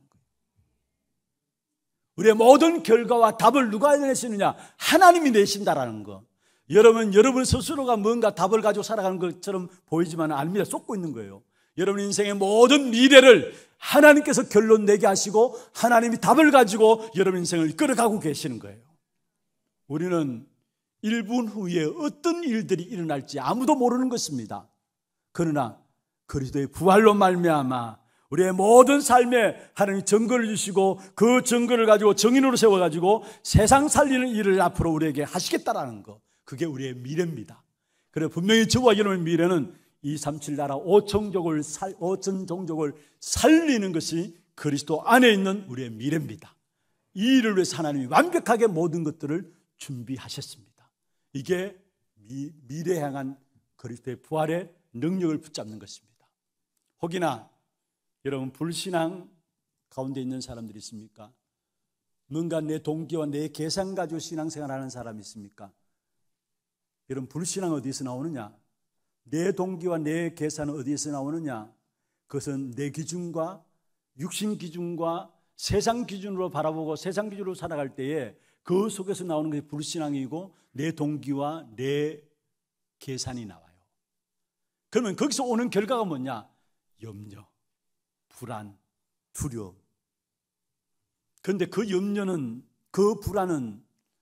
우리의 모든 결과와 답을 누가 내시느냐? 하나님이 내신다라는 거. 여러분, 여러분 스스로가 뭔가 답을 가지고 살아가는 것처럼 보이지만 아닙니다. 쏟고 있는 거예요. 여러분 인생의 모든 미래를 하나님께서 결론 내게 하시고 하나님이 답을 가지고 여러분 인생을 이끌어가고 계시는 거예요. 우리는 일 분 후에 어떤 일들이 일어날지 아무도 모르는 것입니다. 그러나 그리스도의 부활로 말미암아 우리의 모든 삶에 하나님이 증거를 주시고 그 증거를 가지고 정인으로 세워가지고 세상 살리는 일을 앞으로 우리에게 하시겠다라는 것, 그게 우리의 미래입니다. 그래서 분명히 저와 여러분의 미래는 이백삼십칠 나라 오천족을 살, 오천 종족을 살리는 것이 그리스도 안에 있는 우리의 미래입니다. 이 일을 위해서 하나님이 완벽하게 모든 것들을 준비하셨습니다. 이게 미, 미래에 향한 그리스도의 부활의 능력을 붙잡는 것입니다. 혹이나 여러분 불신앙 가운데 있는 사람들이 있습니까? 뭔가 내 동기와 내 계산 가지고 신앙생활하는 사람이 있습니까? 여러분 불신앙 어디서 나오느냐? 내 동기와 내 계산은 어디에서 나오느냐? 그것은 내 기준과 육신 기준과 세상 기준으로 바라보고 세상 기준으로 살아갈 때에 그 속에서 나오는 것이 불신앙이고 내 동기와 내 계산이 나와요. 그러면 거기서 오는 결과가 뭐냐? 염려, 불안, 두려움. 그런데 그 염려는, 그 불안은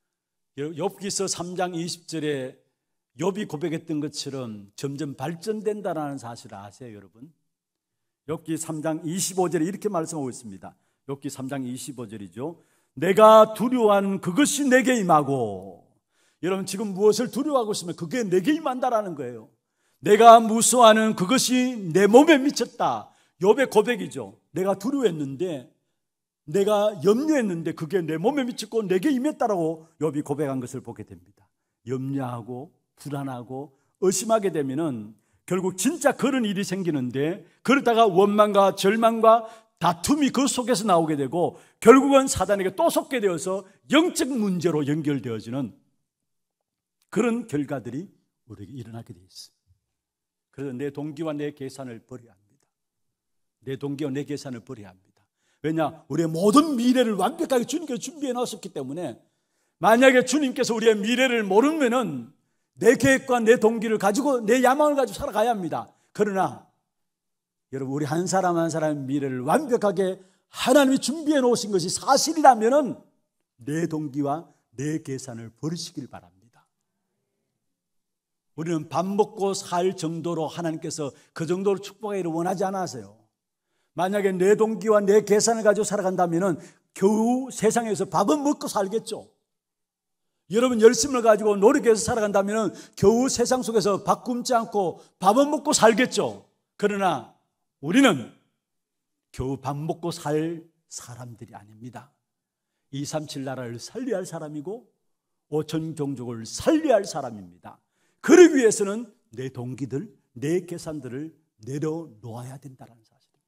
욥기서 삼 장 이십 절에 욥이 고백했던 것처럼 점점 발전된다라는 사실을 아세요, 여러분? 욥기 삼 장 이십오 절에 이렇게 말씀하고 있습니다. 욥기 삼 장 이십오 절이죠. 내가 두려워하는 그것이 내게 임하고, 여러분 지금 무엇을 두려워하고 있으면 그게 내게 임한다라는 거예요. 내가 무서워하는 그것이 내 몸에 미쳤다. 욥의 고백이죠. 내가 두려워했는데, 내가 염려했는데 그게 내 몸에 미쳤고 내게 임했다라고 욥이 고백한 것을 보게 됩니다. 염려하고 불안하고 의심하게 되면은 결국 진짜 그런 일이 생기는데, 그러다가 원망과 절망과 다툼이 그 속에서 나오게 되고 결국은 사단에게 또 속게 되어서 영적 문제로 연결되어지는 그런 결과들이 우리에게 일어나게 되어 있어요. 그래서 내 동기와 내 계산을 버려야 합니다. 내 동기와 내 계산을 버려야 합니다. 왜냐? 우리의 모든 미래를 완벽하게 주님께서 준비해 놨었기 때문에 만약에 주님께서 우리의 미래를 모르면은 내 계획과 내 동기를 가지고 내 야망을 가지고 살아가야 합니다. 그러나 여러분, 우리 한 사람 한 사람의 미래를 완벽하게 하나님이 준비해 놓으신 것이 사실이라면은 내 동기와 내 계산을 버리시길 바랍니다. 우리는 밥 먹고 살 정도로 하나님께서 그 정도로 축복하기를 원하지 않으세요. 만약에 내 동기와 내 계산을 가지고 살아간다면은 겨우 세상에서 밥은 먹고 살겠죠. 여러분 열심을 가지고 노력해서 살아간다면은 겨우 세상 속에서 밥 굶지 않고 밥은 먹고 살겠죠. 그러나 우리는 겨우 밥 먹고 살 사람들이 아닙니다. 이삼칠 나라를 살려야 할 사람이고 오천 종족을 살려야 할 사람입니다. 그러기 위해서는 내 동기들, 내 계산들을 내려놓아야 된다는 사실입니다.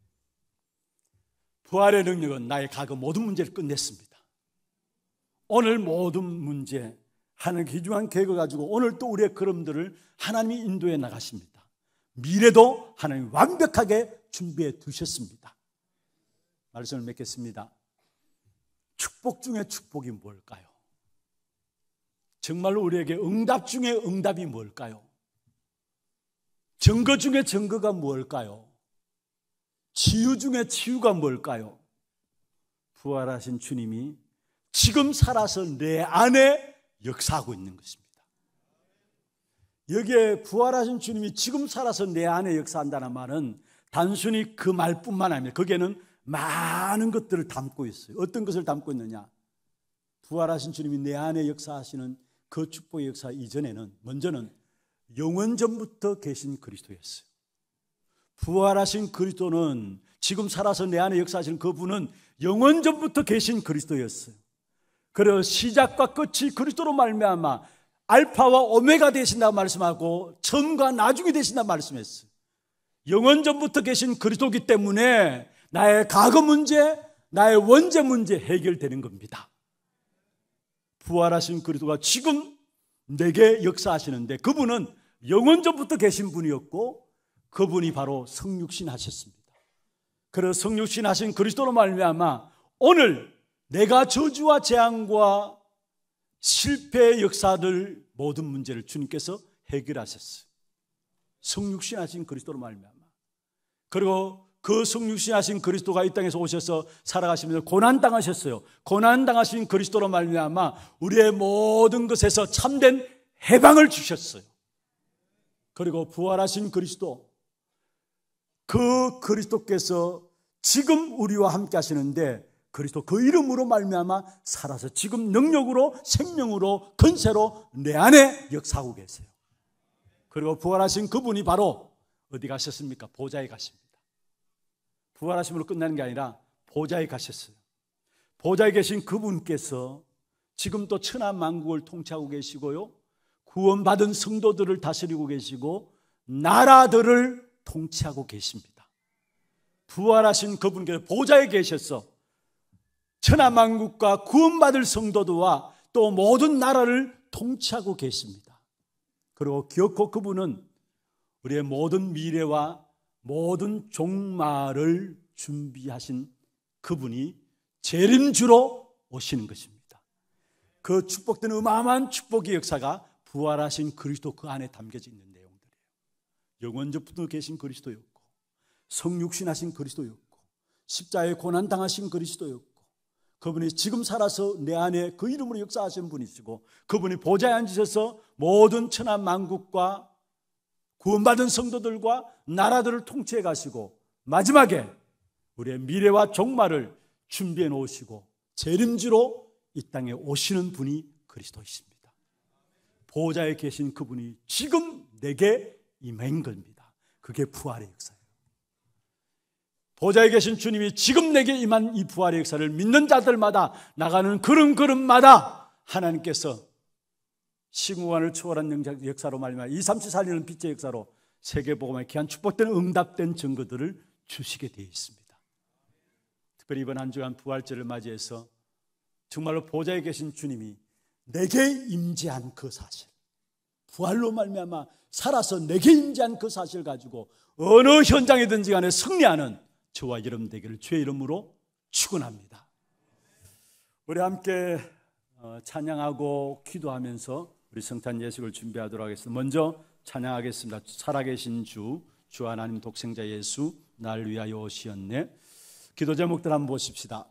부활의 능력은 나의 과거 모든 문제를 끝냈습니다. 오늘 모든 문제, 하나님 귀중한 계획을 가지고 오늘 또 우리의 걸음들을 하나님이 인도해 나가십니다. 미래도 하나님이 완벽하게 준비해 두셨습니다. 말씀을 맺겠습니다. 축복 중에 축복이 뭘까요? 정말로 우리에게 응답 중에 응답이 뭘까요? 증거 중에 증거가 뭘까요? 치유 중에 치유가 뭘까요? 부활하신 주님이 지금 살아서 내 안에 역사하고 있는 것입니다. 여기에 부활하신 주님이 지금 살아서 내 안에 역사한다는 말은 단순히 그 말뿐만 아니라 거기에는 많은 것들을 담고 있어요. 어떤 것을 담고 있느냐? 부활하신 주님이 내 안에 역사하시는 그 축복의 역사 이전에는 먼저는 영원 전부터 계신 그리스도였어요. 부활하신 그리스도는 지금 살아서 내 안에 역사하시는 그분은 영원 전부터 계신 그리스도였어요. 그래서 시작과 끝이 그리스도로 말미암아 알파와 오메가 되신다고 말씀하고 처음과 나중이 되신다고 말씀했어요. 영원 전부터 계신 그리스도이기 때문에 나의 과거 문제, 나의 원죄 문제 해결되는 겁니다. 부활하신 그리스도가 지금 내게 역사하시는데 그분은 영원 전부터 계신 분이었고 그분이 바로 성육신 하셨습니다. 그래서 성육신 하신 그리스도로 말미암아 오늘 내가 저주와 재앙과 실패의 역사들 모든 문제를 주님께서 해결하셨어요. 성육신 하신 그리스도로 말미암아. 그리고 그 성육신 하신 그리스도가 이 땅에서 오셔서 살아가시면서 고난당하셨어요. 고난당하신 그리스도로 말미암아 우리의 모든 것에서 참된 해방을 주셨어요. 그리고 부활하신 그리스도, 그 그리스도께서 지금 우리와 함께 하시는데 그리스도 그 이름으로 말미암아 살아서 지금 능력으로 생명으로 권세로 내 안에 역사하고 계세요. 그리고 부활하신 그분이 바로 어디 가셨습니까? 보좌에 가십니다. 부활하심으로 끝나는 게 아니라 보좌에 가셨어요. 보좌에 계신 그분께서 지금 또 천하 만국을 통치하고 계시고요, 구원받은 성도들을 다스리고 계시고 나라들을 통치하고 계십니다. 부활하신 그분께서 보좌에 계셔서 천하 만국과 구원받을 성도들과 또 모든 나라를 통치하고 계십니다. 그리고 기어코 그분은 우리의 모든 미래와 모든 종말을 준비하신 그분이 재림주로 오시는 것입니다. 그 축복된 어마어마한 축복의 역사가 부활하신 그리스도 그 안에 담겨져 있는 내용들이에요. 영원전부터 계신 그리스도였고 성육신하신 그리스도였고 십자가에 고난당하신 그리스도였고 그분이 지금 살아서 내 안에 그 이름으로 역사하신 분이시고 그분이 보좌에 앉으셔서 모든 천하 만국과 구원받은 성도들과 나라들을 통치해 가시고 마지막에 우리의 미래와 종말을 준비해 놓으시고 재림주로 이 땅에 오시는 분이 그리스도이십니다. 보좌에 계신 그분이 지금 내게 임한 겁니다. 그게 부활의 역사예요. 보좌에 계신 주님이 지금 내게 임한 이 부활의 역사를 믿는 자들마다 나가는 걸음걸음마다 하나님께서 시공간을 초월한 역사로 말미암아 이삼칠 살리는 빛의 역사로 세계복음의 귀한 축복된 응답된 증거들을 주시게 되어 있습니다. 특별히 이번 한 주간 부활절을 맞이해서 정말로 보좌에 계신 주님이 내게 임재한 그 사실, 부활로 말미암아 살아서 내게 임재한 그 사실 가지고 어느 현장이든지 간에 승리하는 저와 여러분 되기를 주의 이름으로 축원합니다. 우리 함께 찬양하고 기도하면서 우리 성탄 예식을 준비하도록 하겠습니다. 먼저 찬양하겠습니다. 살아계신 주, 주 하나님 독생자 예수 날 위하여 오시었네. 기도 제목들 한번 보십시다.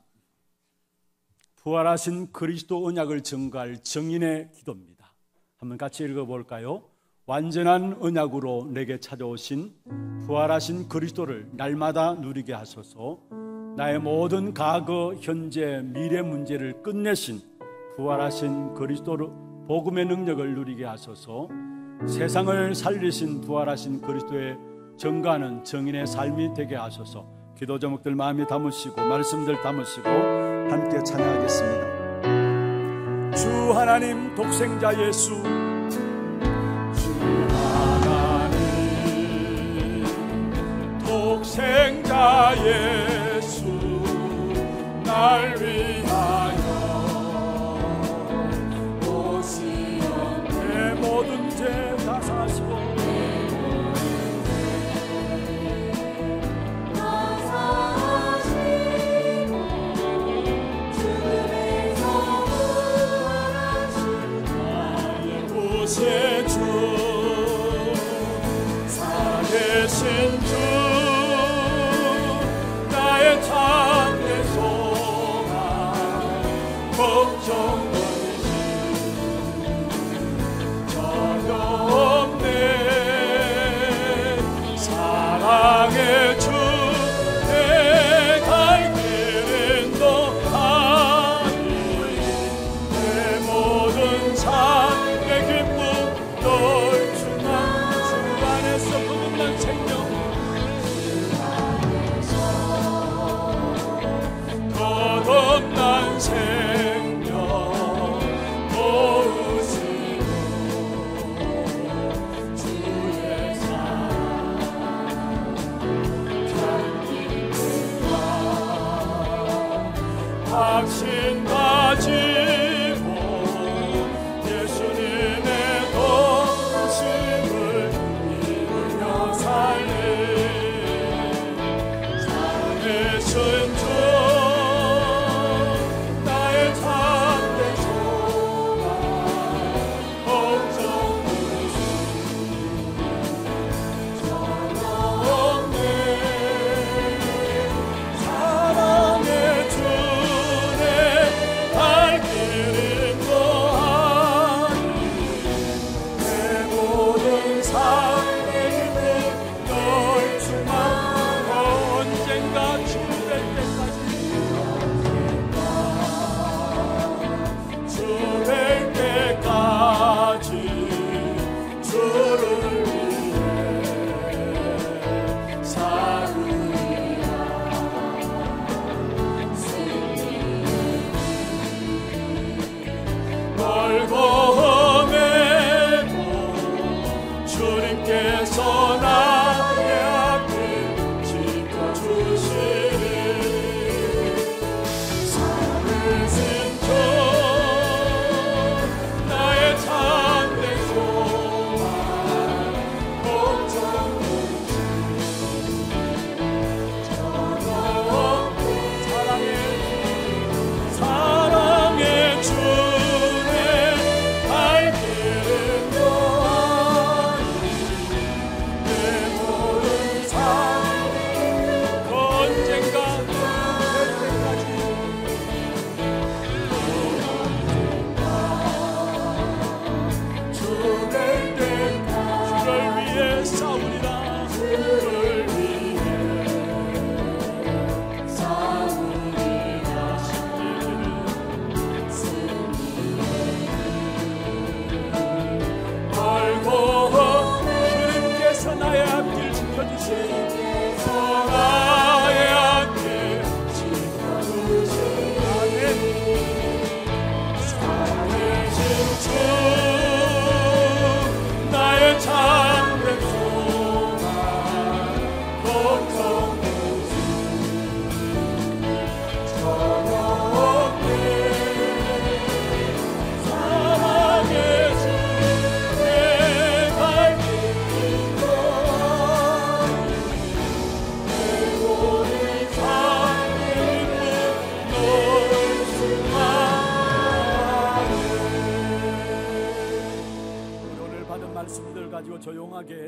부활하신 그리스도 언약을 증거할 증인의 기도입니다. 한번 같이 읽어볼까요? 완전한 언약으로 내게 찾아오신 부활하신 그리스도를 날마다 누리게 하소서. 나의 모든 과거, 현재, 미래 문제를 끝내신 부활하신 그리스도를 복음의 능력을 누리게 하소서. 세상을 살리신 부활하신 그리스도의 증거하는 증인의 삶이 되게 하소서. 기도 제목들 마음에 담으시고 말씀들 담으시고 함께 찬양하겠습니다. 주 하나님 독생자 예수, 주 하나님 독생자 예수 날 위하여 오시었네. 내 모든 죄 다 사시고 제 주, 살아계신 주, 나의 참된 소망, 걱정거리지 전혀 없네. 사랑의 주, 내 갈 길은 너 아니, 내 모든 삶 널 주만 주 안에서 거듭난 생명, 거듭난 생명 모으시고 주의 사랑 확신 가지고 예수님의 도심을 이루며 살리 살아계신 주, 나의 참된 소망, 걱정거리지 전혀 없네. 사랑의 주, 내 갈 길은 너 아니, 내 모든 삶의 힘은 널 주만 언젠가 주될 때까지 주될 때까지 주를 위해 살으리라. 멀고 험해도 주님께서 나의 앞을 지켜주시리. 살으신 주, 나의 참된 소망, 걱정거리지 전혀 없네. 사랑의 사랑의 주, 내 갈 길은 너 아니, 내 모든 삶 언젠가 될 때까지 주될 때까지 주를 위해 싸우리라. 주를 위해 싸우리라. 멀고 주님께서 나의 앞길 지켜주시니 나의 앞길 지켜주시니 살아계신 주, 나의 참된 소망,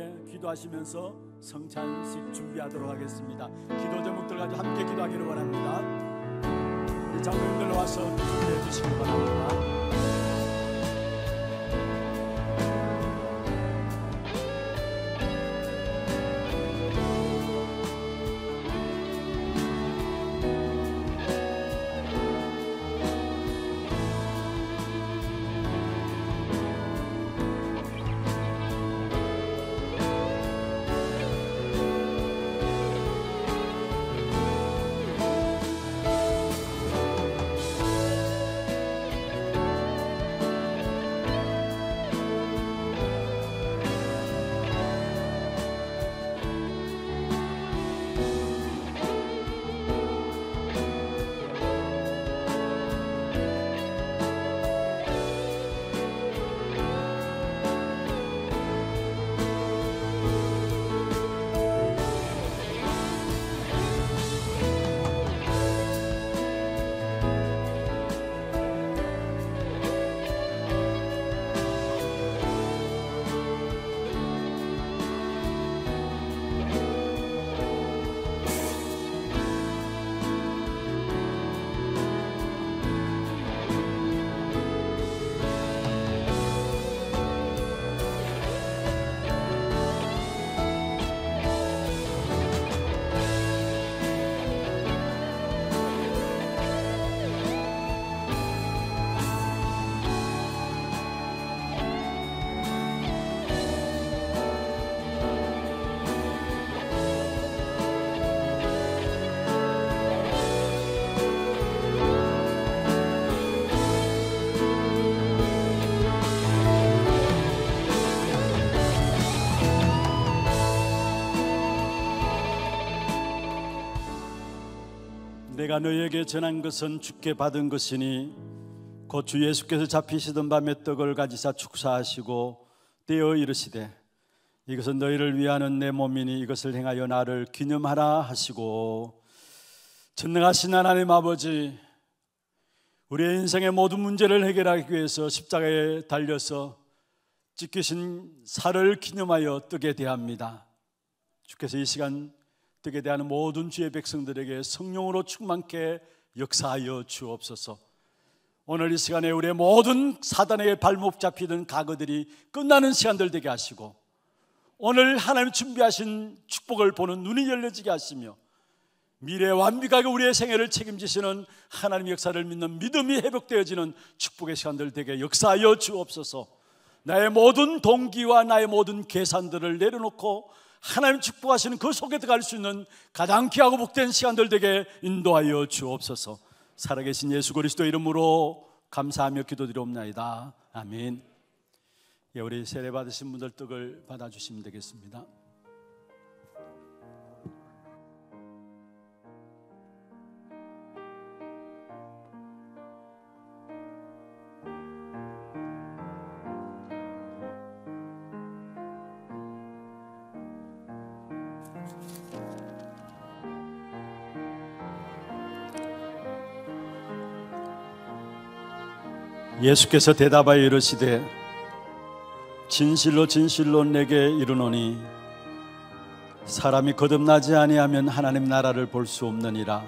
함께 기도하시면서 성찬식 준비하도록 하겠습니다. 기도 제목들 가지고 함께 기도하기를 원합니다. 장로님들 와서 준비해 주시기 바랍니다. 내가 너희에게 전한 것은 주께 받은 것이니 곧 주 예수께서 잡히시던 밤에 떡을 가지사 축사하시고 떼어 이르시되 이것은 너희를 위하는 내 몸이니 이것을 행하여 나를 기념하라 하시고, 전능하신 하나님 아버지, 우리의 인생의 모든 문제를 해결하기 위해서 십자가에 달려서 찢기신 살을 기념하여 떡에 대합니다. 주께서 이 시간 떡에 대하는 모든 주의 백성들에게 성령으로 충만케 역사하여 주옵소서. 오늘 이 시간에 우리의 모든 사단에게 발목 잡히던 과거들이 끝나는 시간들 되게 하시고, 오늘 하나님 준비하신 축복을 보는 눈이 열려지게 하시며, 미래 완벽하게 우리의 생애를 책임지시는 하나님 역사를 믿는 믿음이 회복되어지는 축복의 시간들 되게 역사하여 주옵소서. 나의 모든 동기와 나의 모든 계산들을 내려놓고 하나님 축복하시는 그 속에 들어갈 수 있는 가장 귀하고 복된 시간들 되게 인도하여 주옵소서. 살아계신 예수 그리스도 이름으로 감사하며 기도드리옵나이다. 아멘. 예, 우리 세례 받으신 분들 떡을 받아주시면 되겠습니다. 예수께서 대답하여 이르시되 진실로 진실로 내게 이르노니 사람이 거듭나지 아니하면 하나님 나라를 볼 수 없느니라.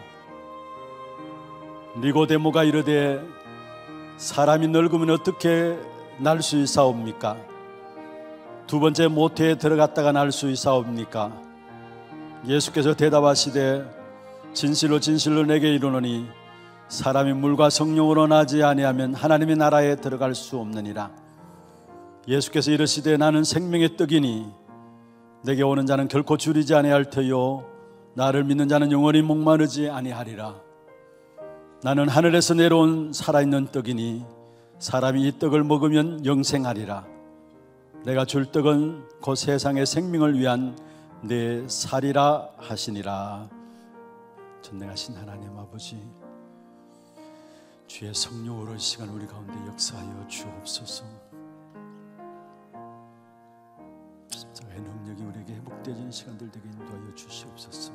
니고데모가 이르되 사람이 늙으면 어떻게 날 수 있사옵니까? 두 번째 모태에 들어갔다가 날 수 있사옵니까? 예수께서 대답하시되 진실로 진실로 내게 이르노니 사람이 물과 성령으로 나지 아니하면 하나님의 나라에 들어갈 수 없느니라. 예수께서 이르시되 나는 생명의 떡이니 내게 오는 자는 결코 줄이지 아니할 터요 나를 믿는 자는 영원히 목마르지 아니하리라. 나는 하늘에서 내려온 살아있는 떡이니 사람이 이 떡을 먹으면 영생하리라. 내가 줄 떡은 곧 세상의 생명을 위한 내 살이라 하시니라. 전능하신 하나님 아버지, 주의 성령으로 이 시간 우리 가운데 역사하여 주옵소서. 십자가의 능력이 우리에게 회복되어지는 시간들 되게 인도하여 주시옵소서.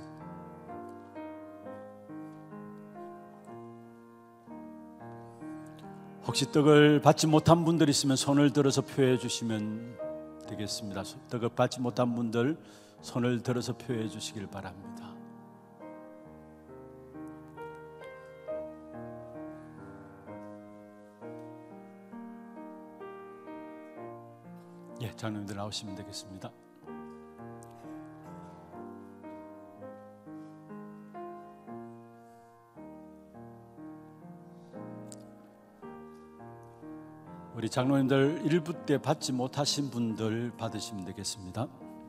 혹시 떡을 받지 못한 분들 있으면 손을 들어서 표해 주시면 되겠습니다. 되겠습니다. 떡을 받지 못한 분들 손을 들어서 표해 주시길 바랍니다. 예, 장로님들 나오시면 되겠습니다. 우리 장로님들 일 부 때 받지 못하신 분들 받으시면 되겠습니다.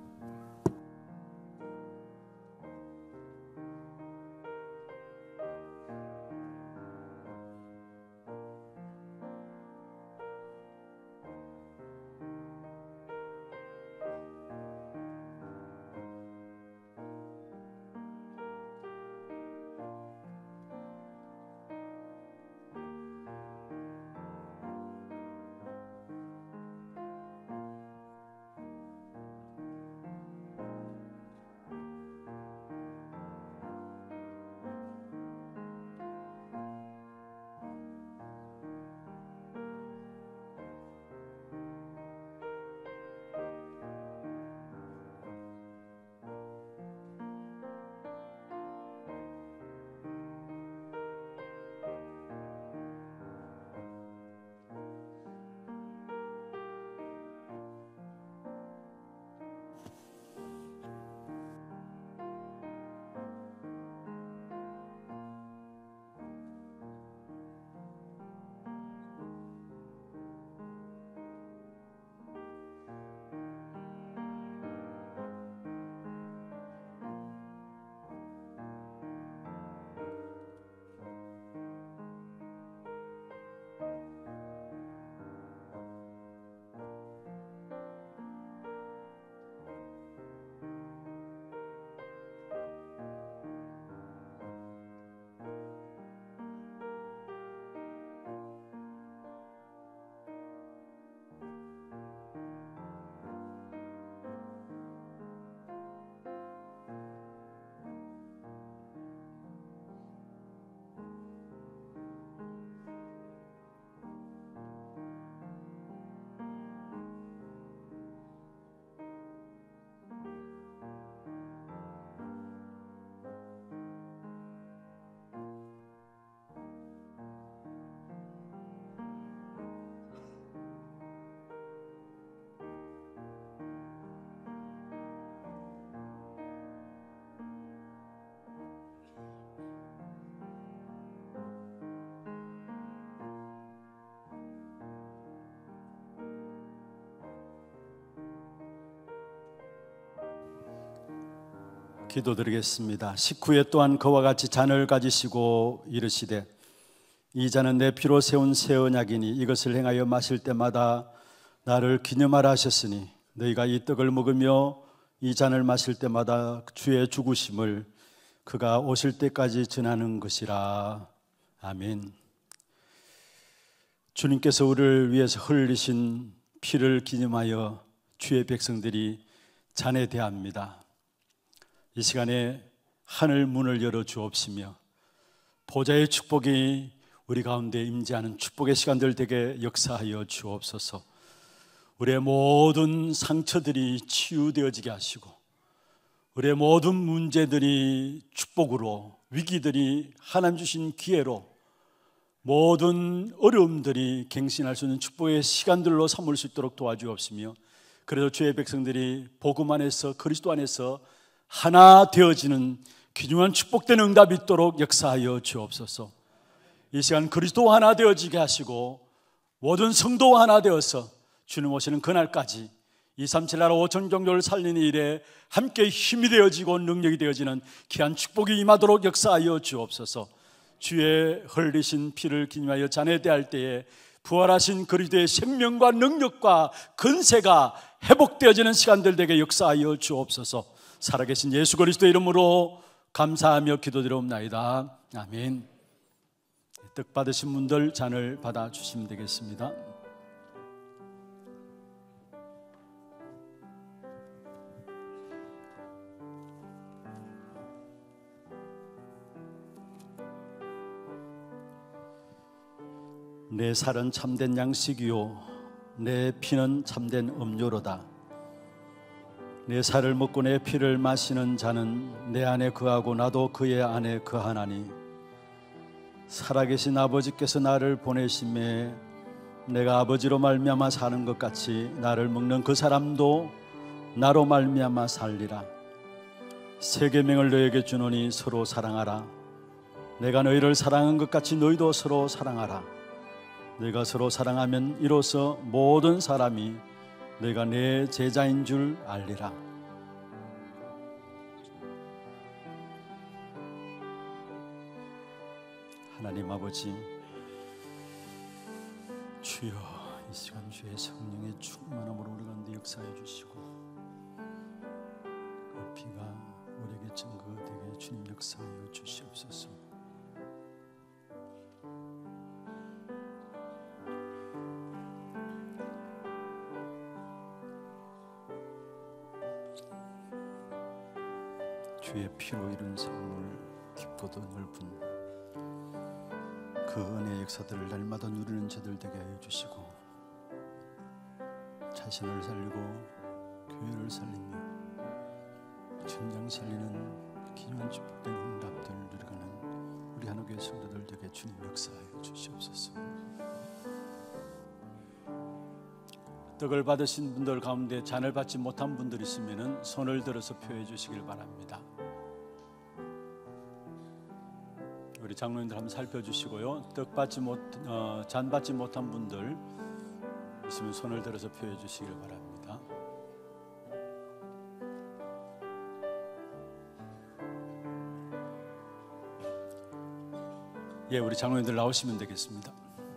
기도드리겠습니다. 십구 회 또한 그와 같이 잔을 가지시고 이르시되 이 잔은 내 피로 세운 새 언약이니 이것을 행하여 마실 때마다 나를 기념하라 하셨으니 너희가 이 떡을 먹으며 이 잔을 마실 때마다 주의 죽으심을 그가 오실 때까지 전하는 것이라. 아멘. 주님께서 우리를 위해서 흘리신 피를 기념하여 주의 백성들이 잔에 대합니다. 이 시간에 하늘 문을 열어 주옵시며 보좌의 축복이 우리 가운데 임재하는 축복의 시간들 되게 역사하여 주옵소서. 우리의 모든 상처들이 치유되어지게 하시고 우리의 모든 문제들이 축복으로, 위기들이 하나님 주신 기회로, 모든 어려움들이 갱신할 수 있는 축복의 시간들로 삼을 수 있도록 도와주옵시며 그래도 주의 백성들이 복음 안에서 그리스도 안에서 하나 되어지는 귀중한 축복된 응답이 있도록 역사하여 주옵소서. 이 시간 그리스도 하나 되어지게 하시고 모든 성도 하나 되어서 주님 오시는 그날까지 이백삼십칠 나라 오천 종교를 살리는 일에 함께 힘이 되어지고 능력이 되어지는 귀한 축복이 임하도록 역사하여 주옵소서. 주의 흘리신 피를 기념하여 잔에 대할 때에 부활하신 그리스도의 생명과 능력과 근세가 회복되어지는 시간들 되게 역사하여 주옵소서. 살아계신 예수 그리스도의 이름으로 감사하며 기도드리옵나이다. 아멘. 떡 받으신 분들 잔을 받아주시면 되겠습니다. 내 살은 참된 양식이요 내 피는 참된 음료로다. 내 살을 먹고 내 피를 마시는 자는 내 안에 거하고 나도 그의 안에 거하나니 살아계신 아버지께서 나를 보내심에 내가 아버지로 말미암아 사는 것 같이 나를 먹는 그 사람도 나로 말미암아 살리라. 새 계명을 너에게 주노니 서로 사랑하라. 내가 너희를 사랑한 것 같이 너희도 서로 사랑하라. 너희가 서로 사랑하면 이로써 모든 사람이 너희가 내 제자인 줄 알리라. 하나님 아버지, 주여, 이 시간 주의 성령의 충만함으로 우리 가운데 역사해 주시고 그 피가 우리에게 증거되게 주님 역사하여 주시옵소서. 주의 피로 이룬 생물 깊고도 넓은 그 은혜의 역사들을 날마다 누리는 자들 되게 하여 주시고 자신을 살리고 교회를 살리며 천장 살리는 기념한 축복된 응답들을 누리가는 우리 한옥교회 성도들 되게 주님 역사하여 주시옵소서. 떡을 받으신 분들 가운데 잔을 받지 못한 분들 있으면 손을 들어서 표해 주시길 바랍니다. 우리 장로님들 한번 살펴주시고요. 떡 받지 못, 어, 잔 받지 못한 분들 있으면 손을 들어서 표해 주시길 바랍니다. 예, 우리 장로님들 나오시면 되겠습니다.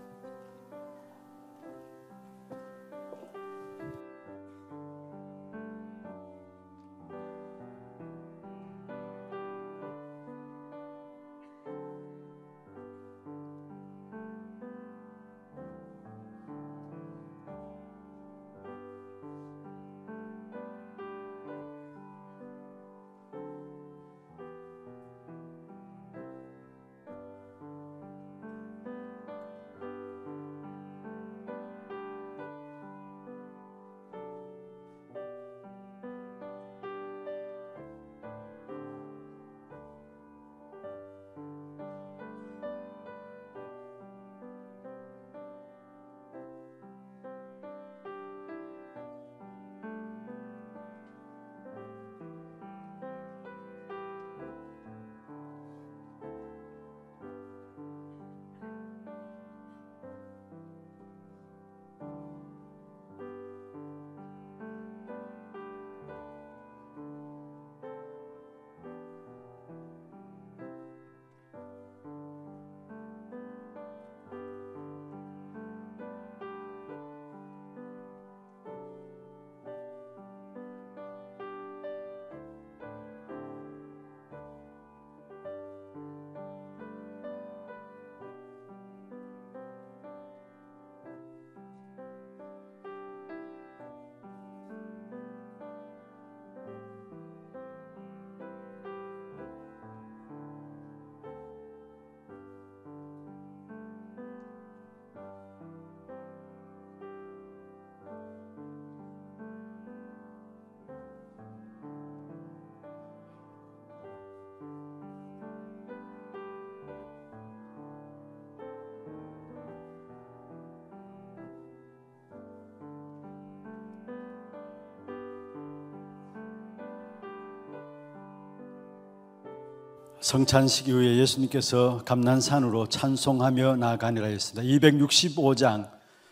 성찬식 이후에 예수님께서 감난산으로 찬송하며 나아가니라 했습니다. 이백육십오 장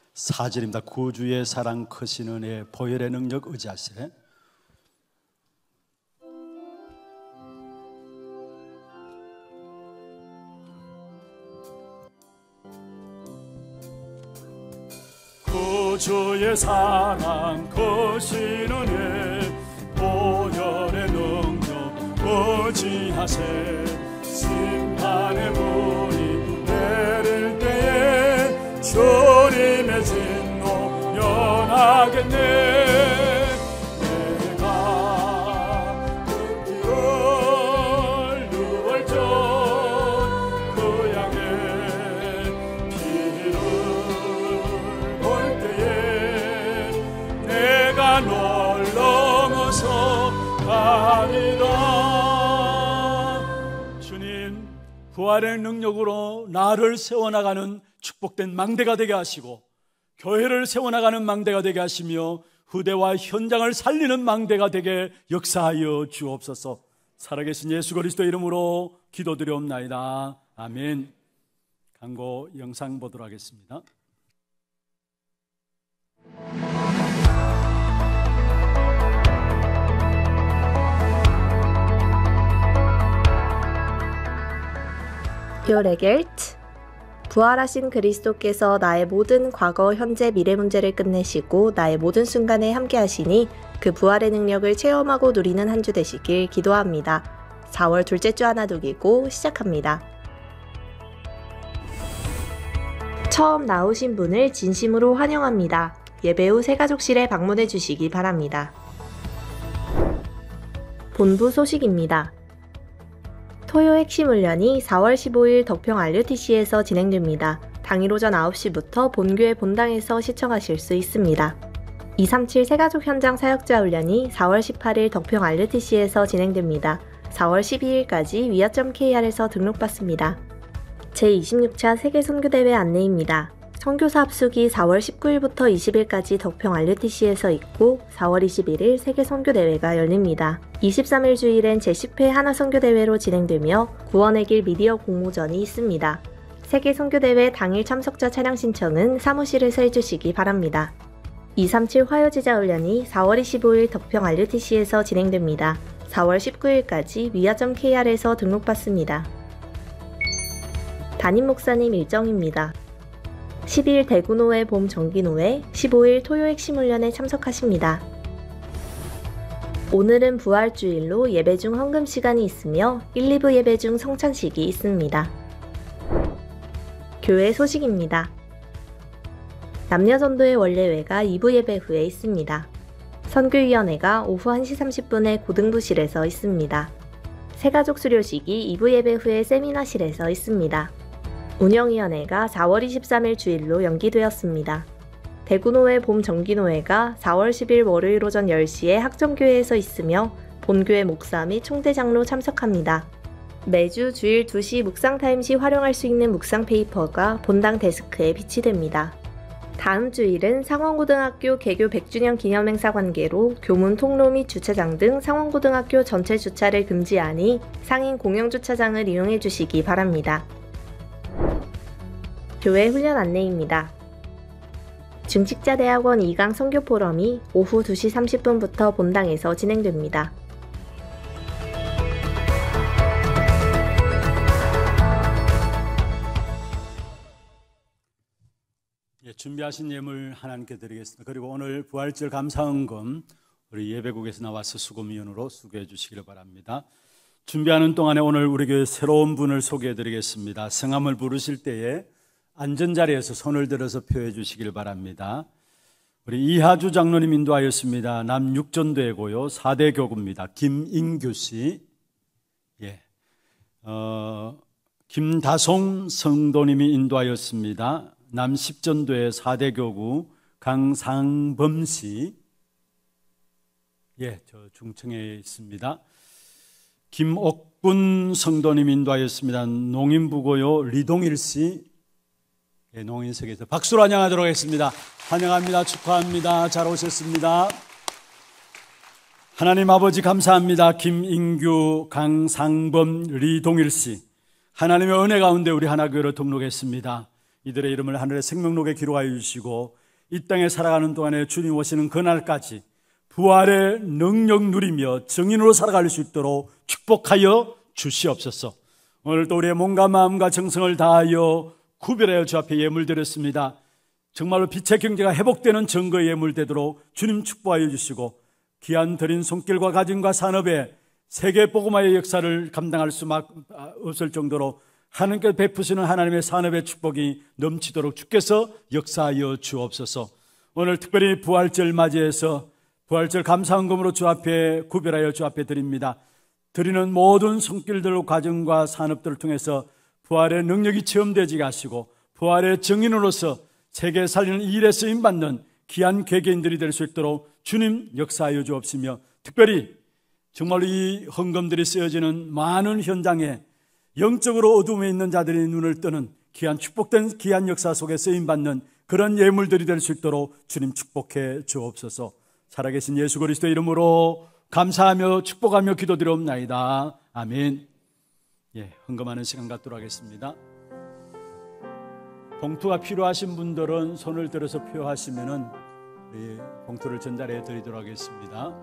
사 절입니다. 구주의 사랑 크신 은혜 보혈의 능력 의지하세. 구주의 사랑 크신 은혜 보혈의 능력 의지하세. 심판의 불이 내릴 때에 주님의 진노 면하겠네. 내가 그 피를 유월 전 그 양의 피를 볼 때에 내가 널 넘어서 감사합니다. 주님, 부활의 능력으로 나를 세워나가는 축복된 망대가 되게 하시고 교회를 세워나가는 망대가 되게 하시며 후대와 현장을 살리는 망대가 되게 역사하여 주옵소서. 살아계신 예수 그리스도 이름으로 기도드리옵나이다. 아멘. 광고 영상 보도록 하겠습니다. 요레겔트. 부활하신 그리스도께서 나의 모든 과거, 현재, 미래 문제를 끝내시고 나의 모든 순간에 함께 하시니 그 부활의 능력을 체험하고 누리는 한 주 되시길 기도합니다. 사월 둘째 주 하나 두기고 시작합니다. 처음 나오신 분을 진심으로 환영합니다. 예배 후 새가족실에 방문해 주시기 바랍니다. 본부 소식입니다. 토요 핵심 훈련이 사월 십오일 덕평 알유티씨에서 진행됩니다. 당일 오전 아홉 시부터 본교회 본당에서 시청하실 수 있습니다. 이삼칠 새가족 현장 사역자 훈련이 사월 십팔일 덕평 알유티씨에서 진행됩니다. 사월 십이일까지 위아 점 케이알에서 등록받습니다. 제이십육 차 세계선교대회 안내입니다. 선교사 합숙이 사월 십구일부터 이십일까지 덕평 알유티씨에서 있고 사월 이십일일 세계선교대회가 열립니다. 이십삼일 주일엔 제십 회 하나선교대회로 진행되며 구원의 길 미디어 공모전이 있습니다. 세계선교대회 당일 참석자 차량 신청은 사무실에서 해주시기 바랍니다. 이삼칠 화요제자훈련이 사월 이십오일 덕평 알유티씨에서 진행됩니다. 사월 십구일까지 위아 점 케이알에서 등록받습니다. 담임 목사님 일정입니다. 십이일 대구노회 봄 정기노회, 십오일 토요 핵심 훈련에 참석하십니다. 오늘은 부활주일로 예배 중 헌금 시간이 있으며 일, 이 부 예배 중 성찬식이 있습니다. 교회 소식입니다. 남녀전도의 원래회가 이 부 예배 후에 있습니다. 선교위원회가 오후 한 시 삼십 분에 고등부실에서 있습니다. 새가족 수료식이 이 부 예배 후에 세미나실에서 있습니다. 운영위원회가 사월 이십삼일 주일로 연기되었습니다. 대구노회 봄 정기노회가 사월 십일 월요일 오전 열 시에 학점교회에서 있으며 본교회 목사 및 총대장로 참석합니다. 매주 주일 두 시 묵상타임 시 활용할 수 있는 묵상 페이퍼가 본당 데스크에 비치됩니다. 다음 주일은 상원고등학교 개교 백 주년 기념행사 관계로 교문 통로 및 주차장 등 상원고등학교 전체 주차를 금지하니 상인 공영주차장을 이용해 주시기 바랍니다. 교회 훈련 안내입니다. 중직자대학원 이 강 선교포럼이 오후 두 시 삼십 분부터 본당에서 진행됩니다. 예, 준비하신 예물 하나님께 드리겠습니다. 그리고 오늘 부활절 감사헌금 우리 예배국에서 나와서 수고미연으로 수고해 주시기를 바랍니다. 준비하는 동안에 오늘 우리 교회 새로운 분을 소개해 드리겠습니다. 성함을 부르실 때에 안전자리에서 손을 들어서 표해 주시길 바랍니다. 우리 이하주 장로님 인도하였습니다. 남육전도회고요. 사 대 교구입니다. 김인규 씨, 예, 어, 김다송 성도님이 인도하였습니다. 남십전도회 사 대 교구 강상범 씨, 예, 저 중청에 있습니다. 김옥군 성도님 인도하였습니다. 농인부고요. 리동일 씨, 예, 농인석에서 박수로 환영하도록 하겠습니다. 환영합니다. 축하합니다. 잘 오셨습니다. 하나님 아버지 감사합니다. 김인규, 강상범, 리동일 씨, 하나님의 은혜 가운데 우리 하나교회로 등록했습니다. 이들의 이름을 하늘의 생명록에 기록하여 주시고 이 땅에 살아가는 동안에 주님 오시는 그날까지 부활의 능력 누리며 증인으로 살아갈 수 있도록 축복하여 주시옵소서. 오늘도 우리의 몸과 마음과 정성을 다하여 구별하여 주 앞에 예물 드렸습니다. 정말로 빛의 경제가 회복되는 증거의 예물 되도록 주님 축복하여 주시고 귀한 드린 손길과 가진과 산업에 세계 복음화의 역사를 감당할 수 없을 정도로 하나님께 베푸시는 하나님의 산업의 축복이 넘치도록 주께서 역사하여 주옵소서. 오늘 특별히 부활절 맞이해서 부활절 감사헌금으로 주 앞에 구별하여 주 앞에 드립니다. 드리는 모든 손길들, 과정과 산업들을 통해서 부활의 능력이 체험되지 하시고 부활의 증인으로서 세계 살리는 일에 쓰임받는 귀한 개개인들이 될 수 있도록 주님 역사하여 주옵시며 특별히 정말로 이 헌금들이 쓰여지는 많은 현장에 영적으로 어둠에 있는 자들이 눈을 뜨는 귀한 축복된 귀한 역사 속에 쓰임받는 그런 예물들이 될 수 있도록 주님 축복해 주옵소서. 살아계신 예수 그리스도의 이름으로 감사하며 축복하며 기도드리옵나이다. 아멘. 예, 헌금하는 시간 갖도록 하겠습니다. 봉투가 필요하신 분들은 손을 들어서 표하시면은 우리 봉투를 전달해 드리도록 하겠습니다.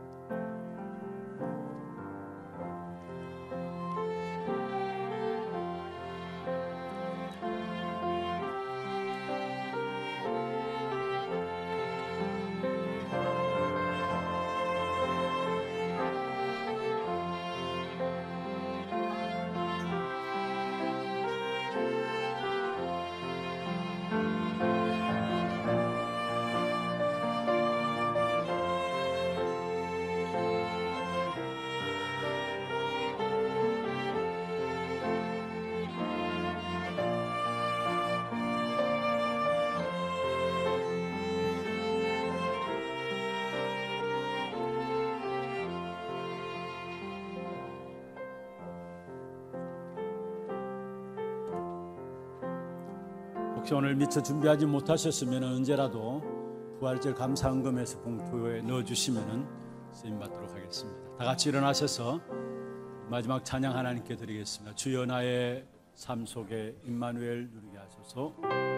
혹시 오늘 미처 준비하지 못하셨으면 언제라도 부활절 감사헌금에서 봉투에 넣어주시면 쓰임받도록 하겠습니다. 다 같이 일어나셔서 마지막 찬양 하나님께 드리겠습니다. 주여 나의 삶 속에 임마누엘 누리게 하소서.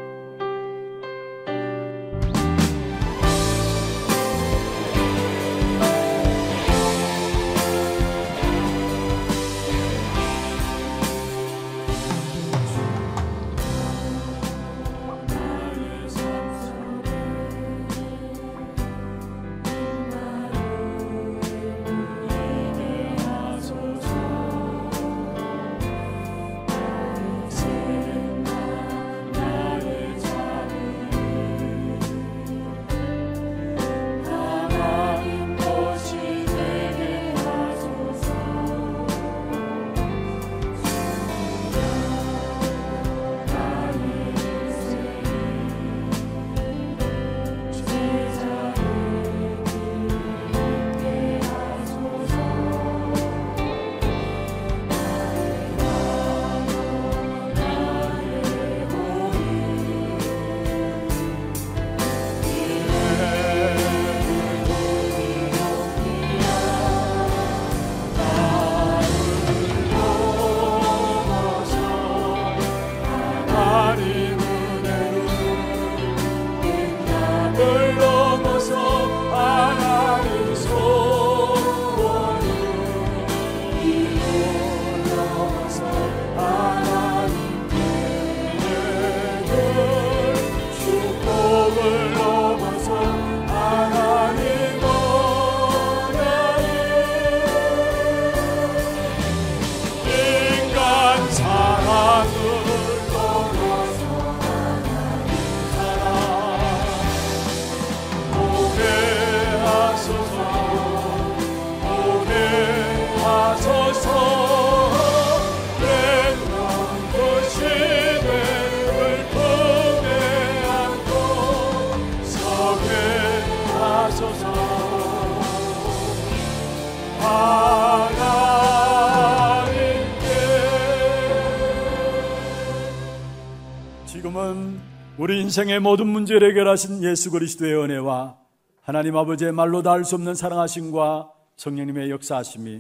지금은 우리 인생의 모든 문제를 해결하신 예수 그리스도의 은혜와 하나님 아버지의 말로 다 할 수 없는 사랑하심과 성령님의 역사하심이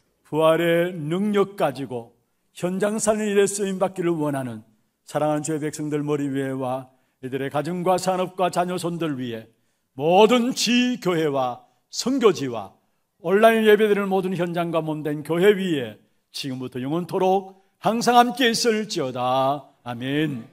부활의 능력 가지고 현장 사는 일에 쓰임받기를 원하는 사랑하는 주의 백성들 머리 위에와 이들의 가정과 산업과 자녀손들 위에 모든 지교회와 선교지와 온라인 예배드리는 모든 현장과 몸된 교회 위에 지금부터 영원토록 항상 함께 있을지어다. 아멘.